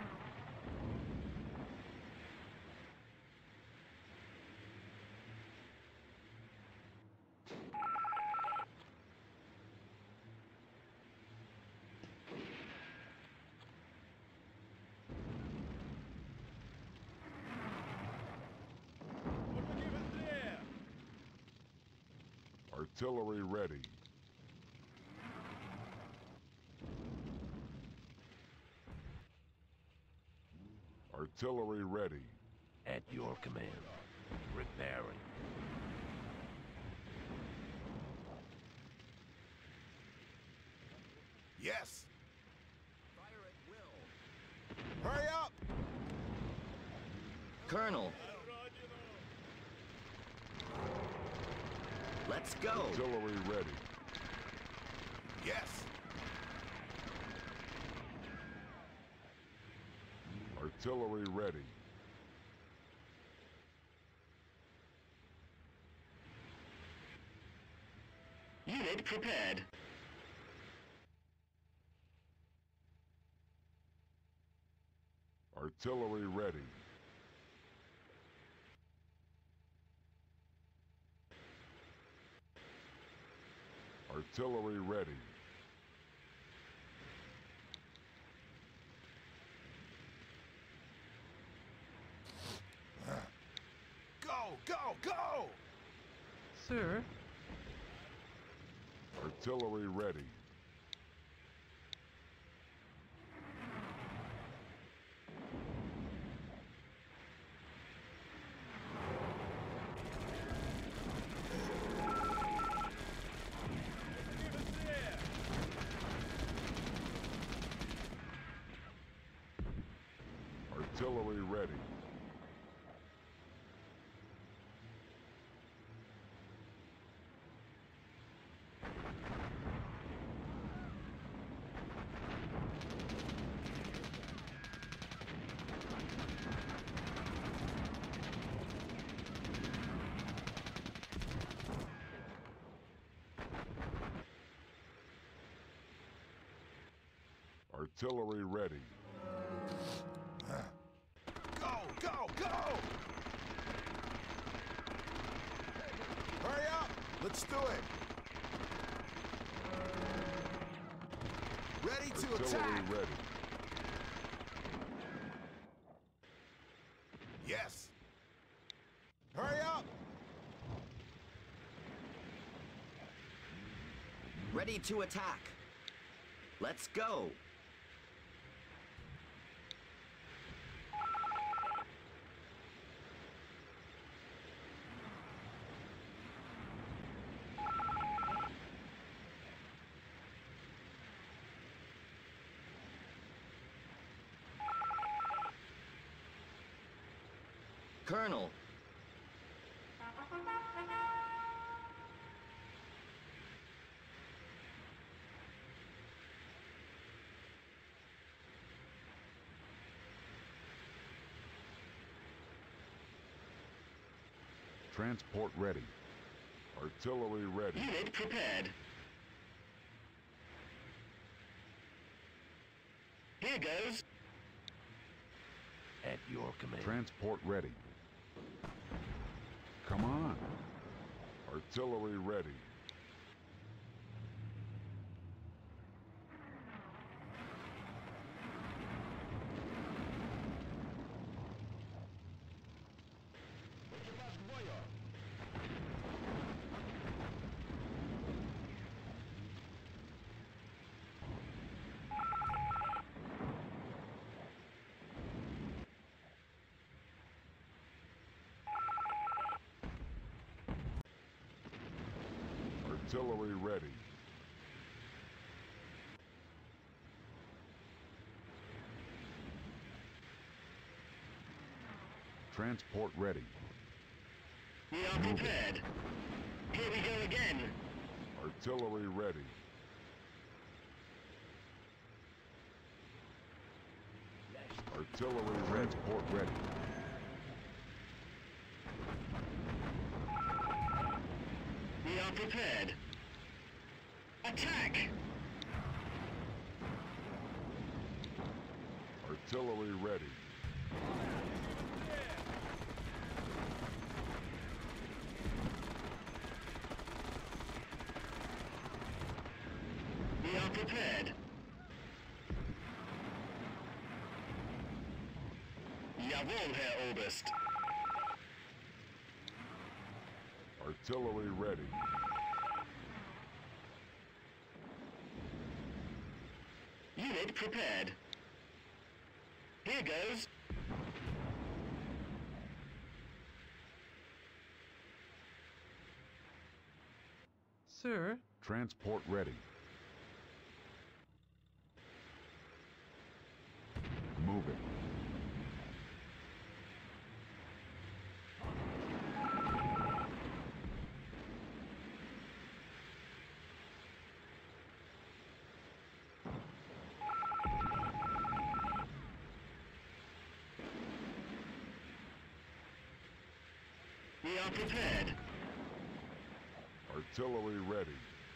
Artillery ready. Artillery ready. At your command. Repairing. Yes! Fire at will. Hurry up! Colonel. Let's go. Artillery ready. Yes! Artillery ready. Unit prepared. Artillery ready. Artillery ready. Go, go, go! Sir, Artillery ready. Artillery ready. Artillery ready. Go, go, go! Hurry up! Let's do it! Ready to Artillery attack! ready. Yes! Hurry up! Ready to attack. Let's go. Colonel. Transport ready. Artillery ready. Unit prepared. Here goes. At your command. Transport ready. Come on. Artillery ready. Artillery ready. Transport ready. We are prepared. Here we go again. Artillery ready. Artillery transport ready. We are prepared. Attack! Artillery ready. We are prepared. Jawohl, Herr Oberst. Artillery ready. Unit prepared. Here goes. Sir, Transport ready. Moving. We are prepared. Artillery ready.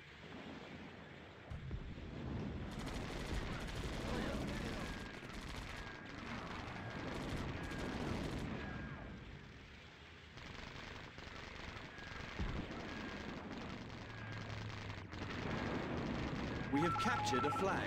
We have captured a flag.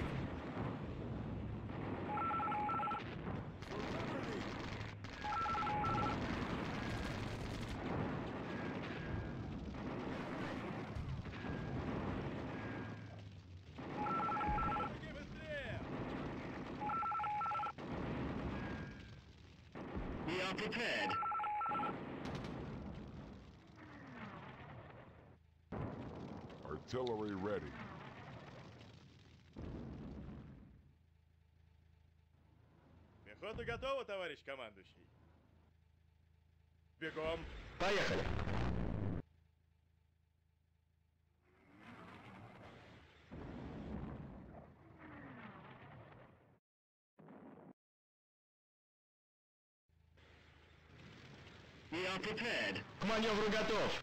We are prepared. Artillery ready. Пехота готова, товарищ командующий. Бегом. Поехали. We are prepared. К маневру готов.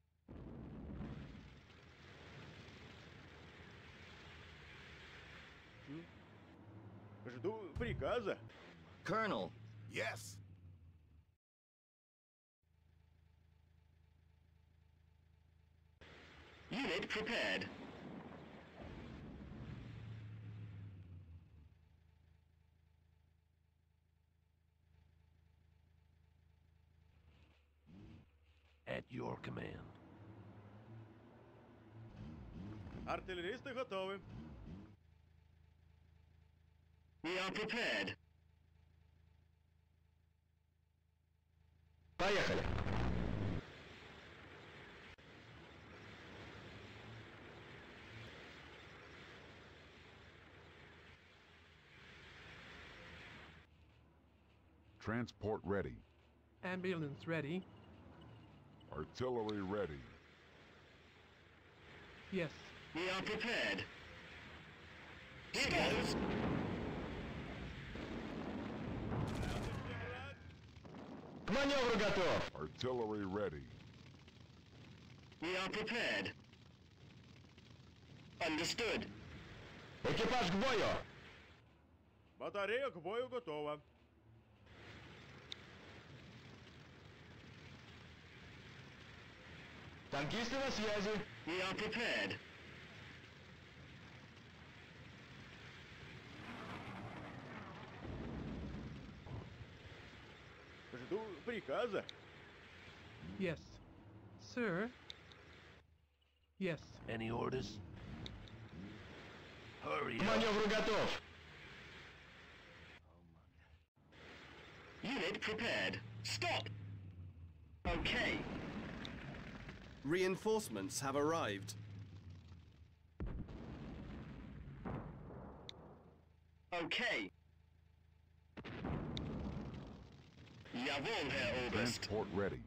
Жду приказа. Colonel, Yes. Unit prepared. At your command. Артиллеристы готовы. We are prepared. поехали. Transport ready. Ambulance ready. Artillery ready. Yes. We are prepared. Here goes. К маневру готов. Artillery ready. We are prepared. Understood. Экипаж к бою. Батарея к бою готова. Танкисты на связи. We are prepared. Жду приказа. Yes. Sir? Yes. Any orders? Hurry К up. маневру готов. Unit prepared. Stop! Okay. Reinforcements have arrived. Okay. Jawohl, Herr Oberst. Transport ready.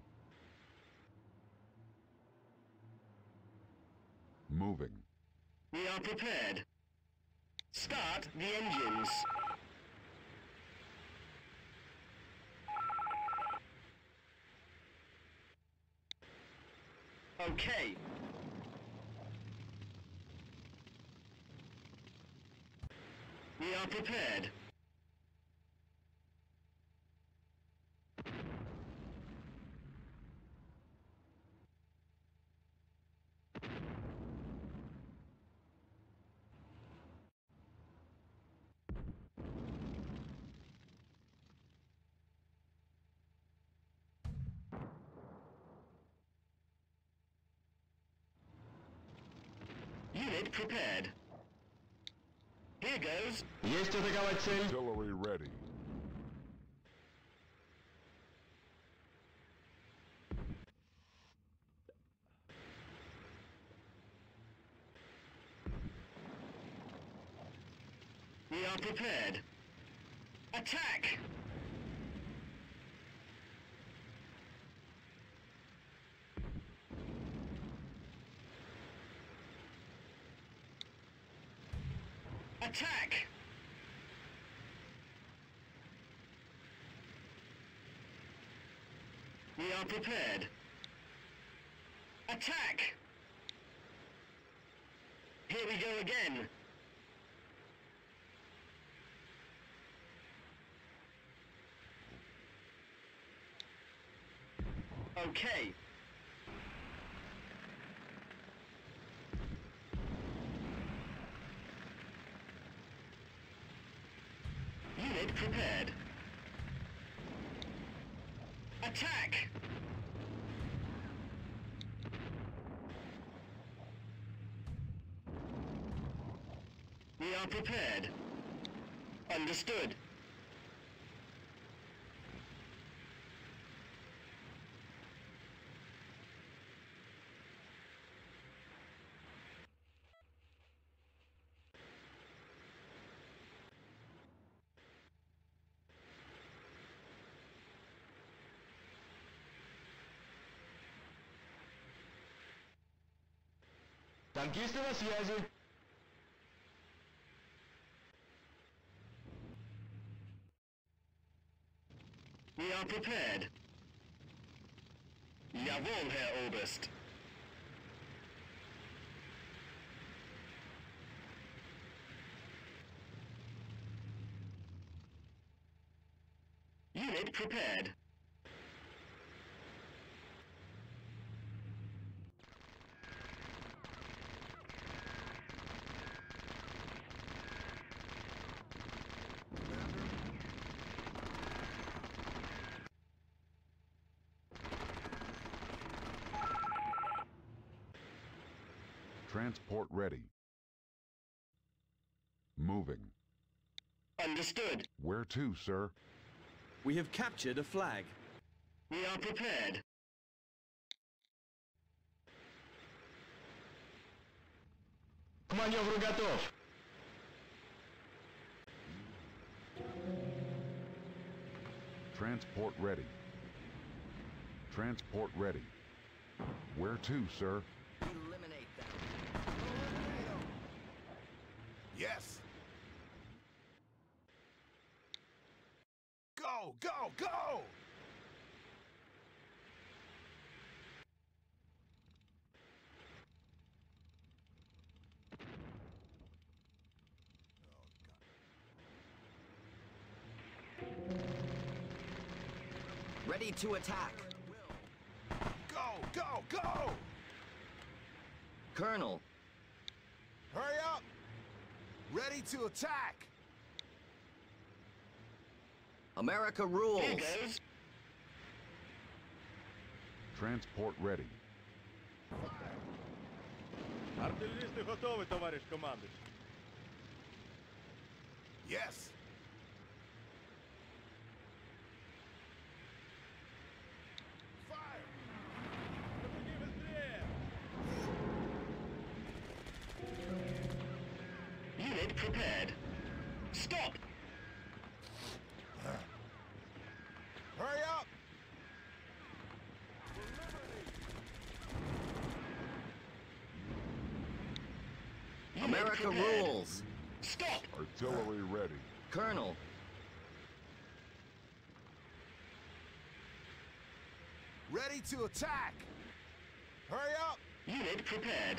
Moving. We are prepared. Start the engines. Okay. We are prepared. Unit prepared. Here goes. Есть атаковать цель. Artillery ready. We are prepared. Attack! Attack! We are prepared. Attack! Here we go again. Okay. Unit prepared. Attack! We are prepared. Understood. Танкисты на связи. We are prepared. Jawohl, Herr Oberst. Unit prepared. Transport ready. Moving. Understood. Where to, sir? We have captured a flag. We are prepared. К маневру готов. Transport ready. Transport ready. Where to, sir? Eliminate them. Yes. Go, go, go! Ready to attack. Go, go, go! Colonel. Hurry up! Ready to attack! America rules. Here goes. Transport ready. Артилерісти готові, товариш командуючий. Yes. Fire! Беги быстрее! Unit prepared. Stop! Hurry up! America prepared. rules. Stop! Artillery ready. Colonel. Ready to attack! Hurry up! Unit prepared.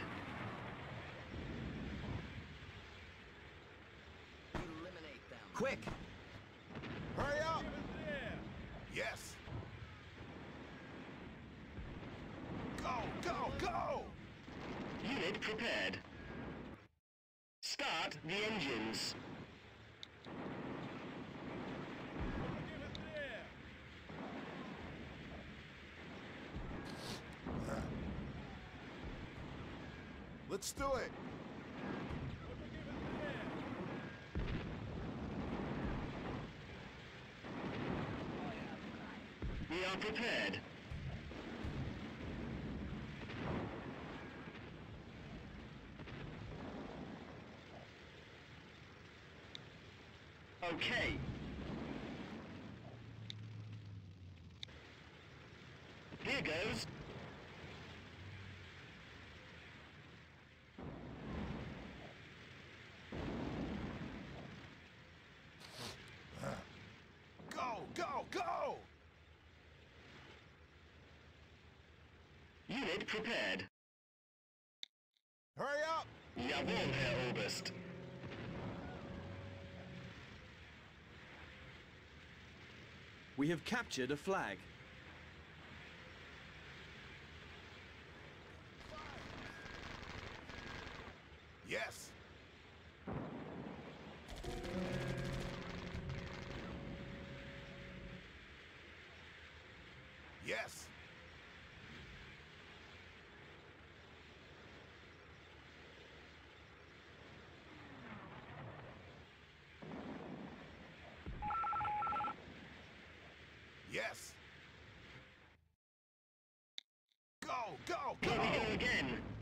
Eliminate them. Quick. Hurry up! Yes! Go, go, go! Unit prepared. Start the engines. Let's do it! We are prepared. Okay. Here goes. Go, go, go! Unit prepared. Hurry up! Jawohl, Herr Oberst. We have captured a flag. Yes! Yes! Yes! Go, go, go! Here we go again.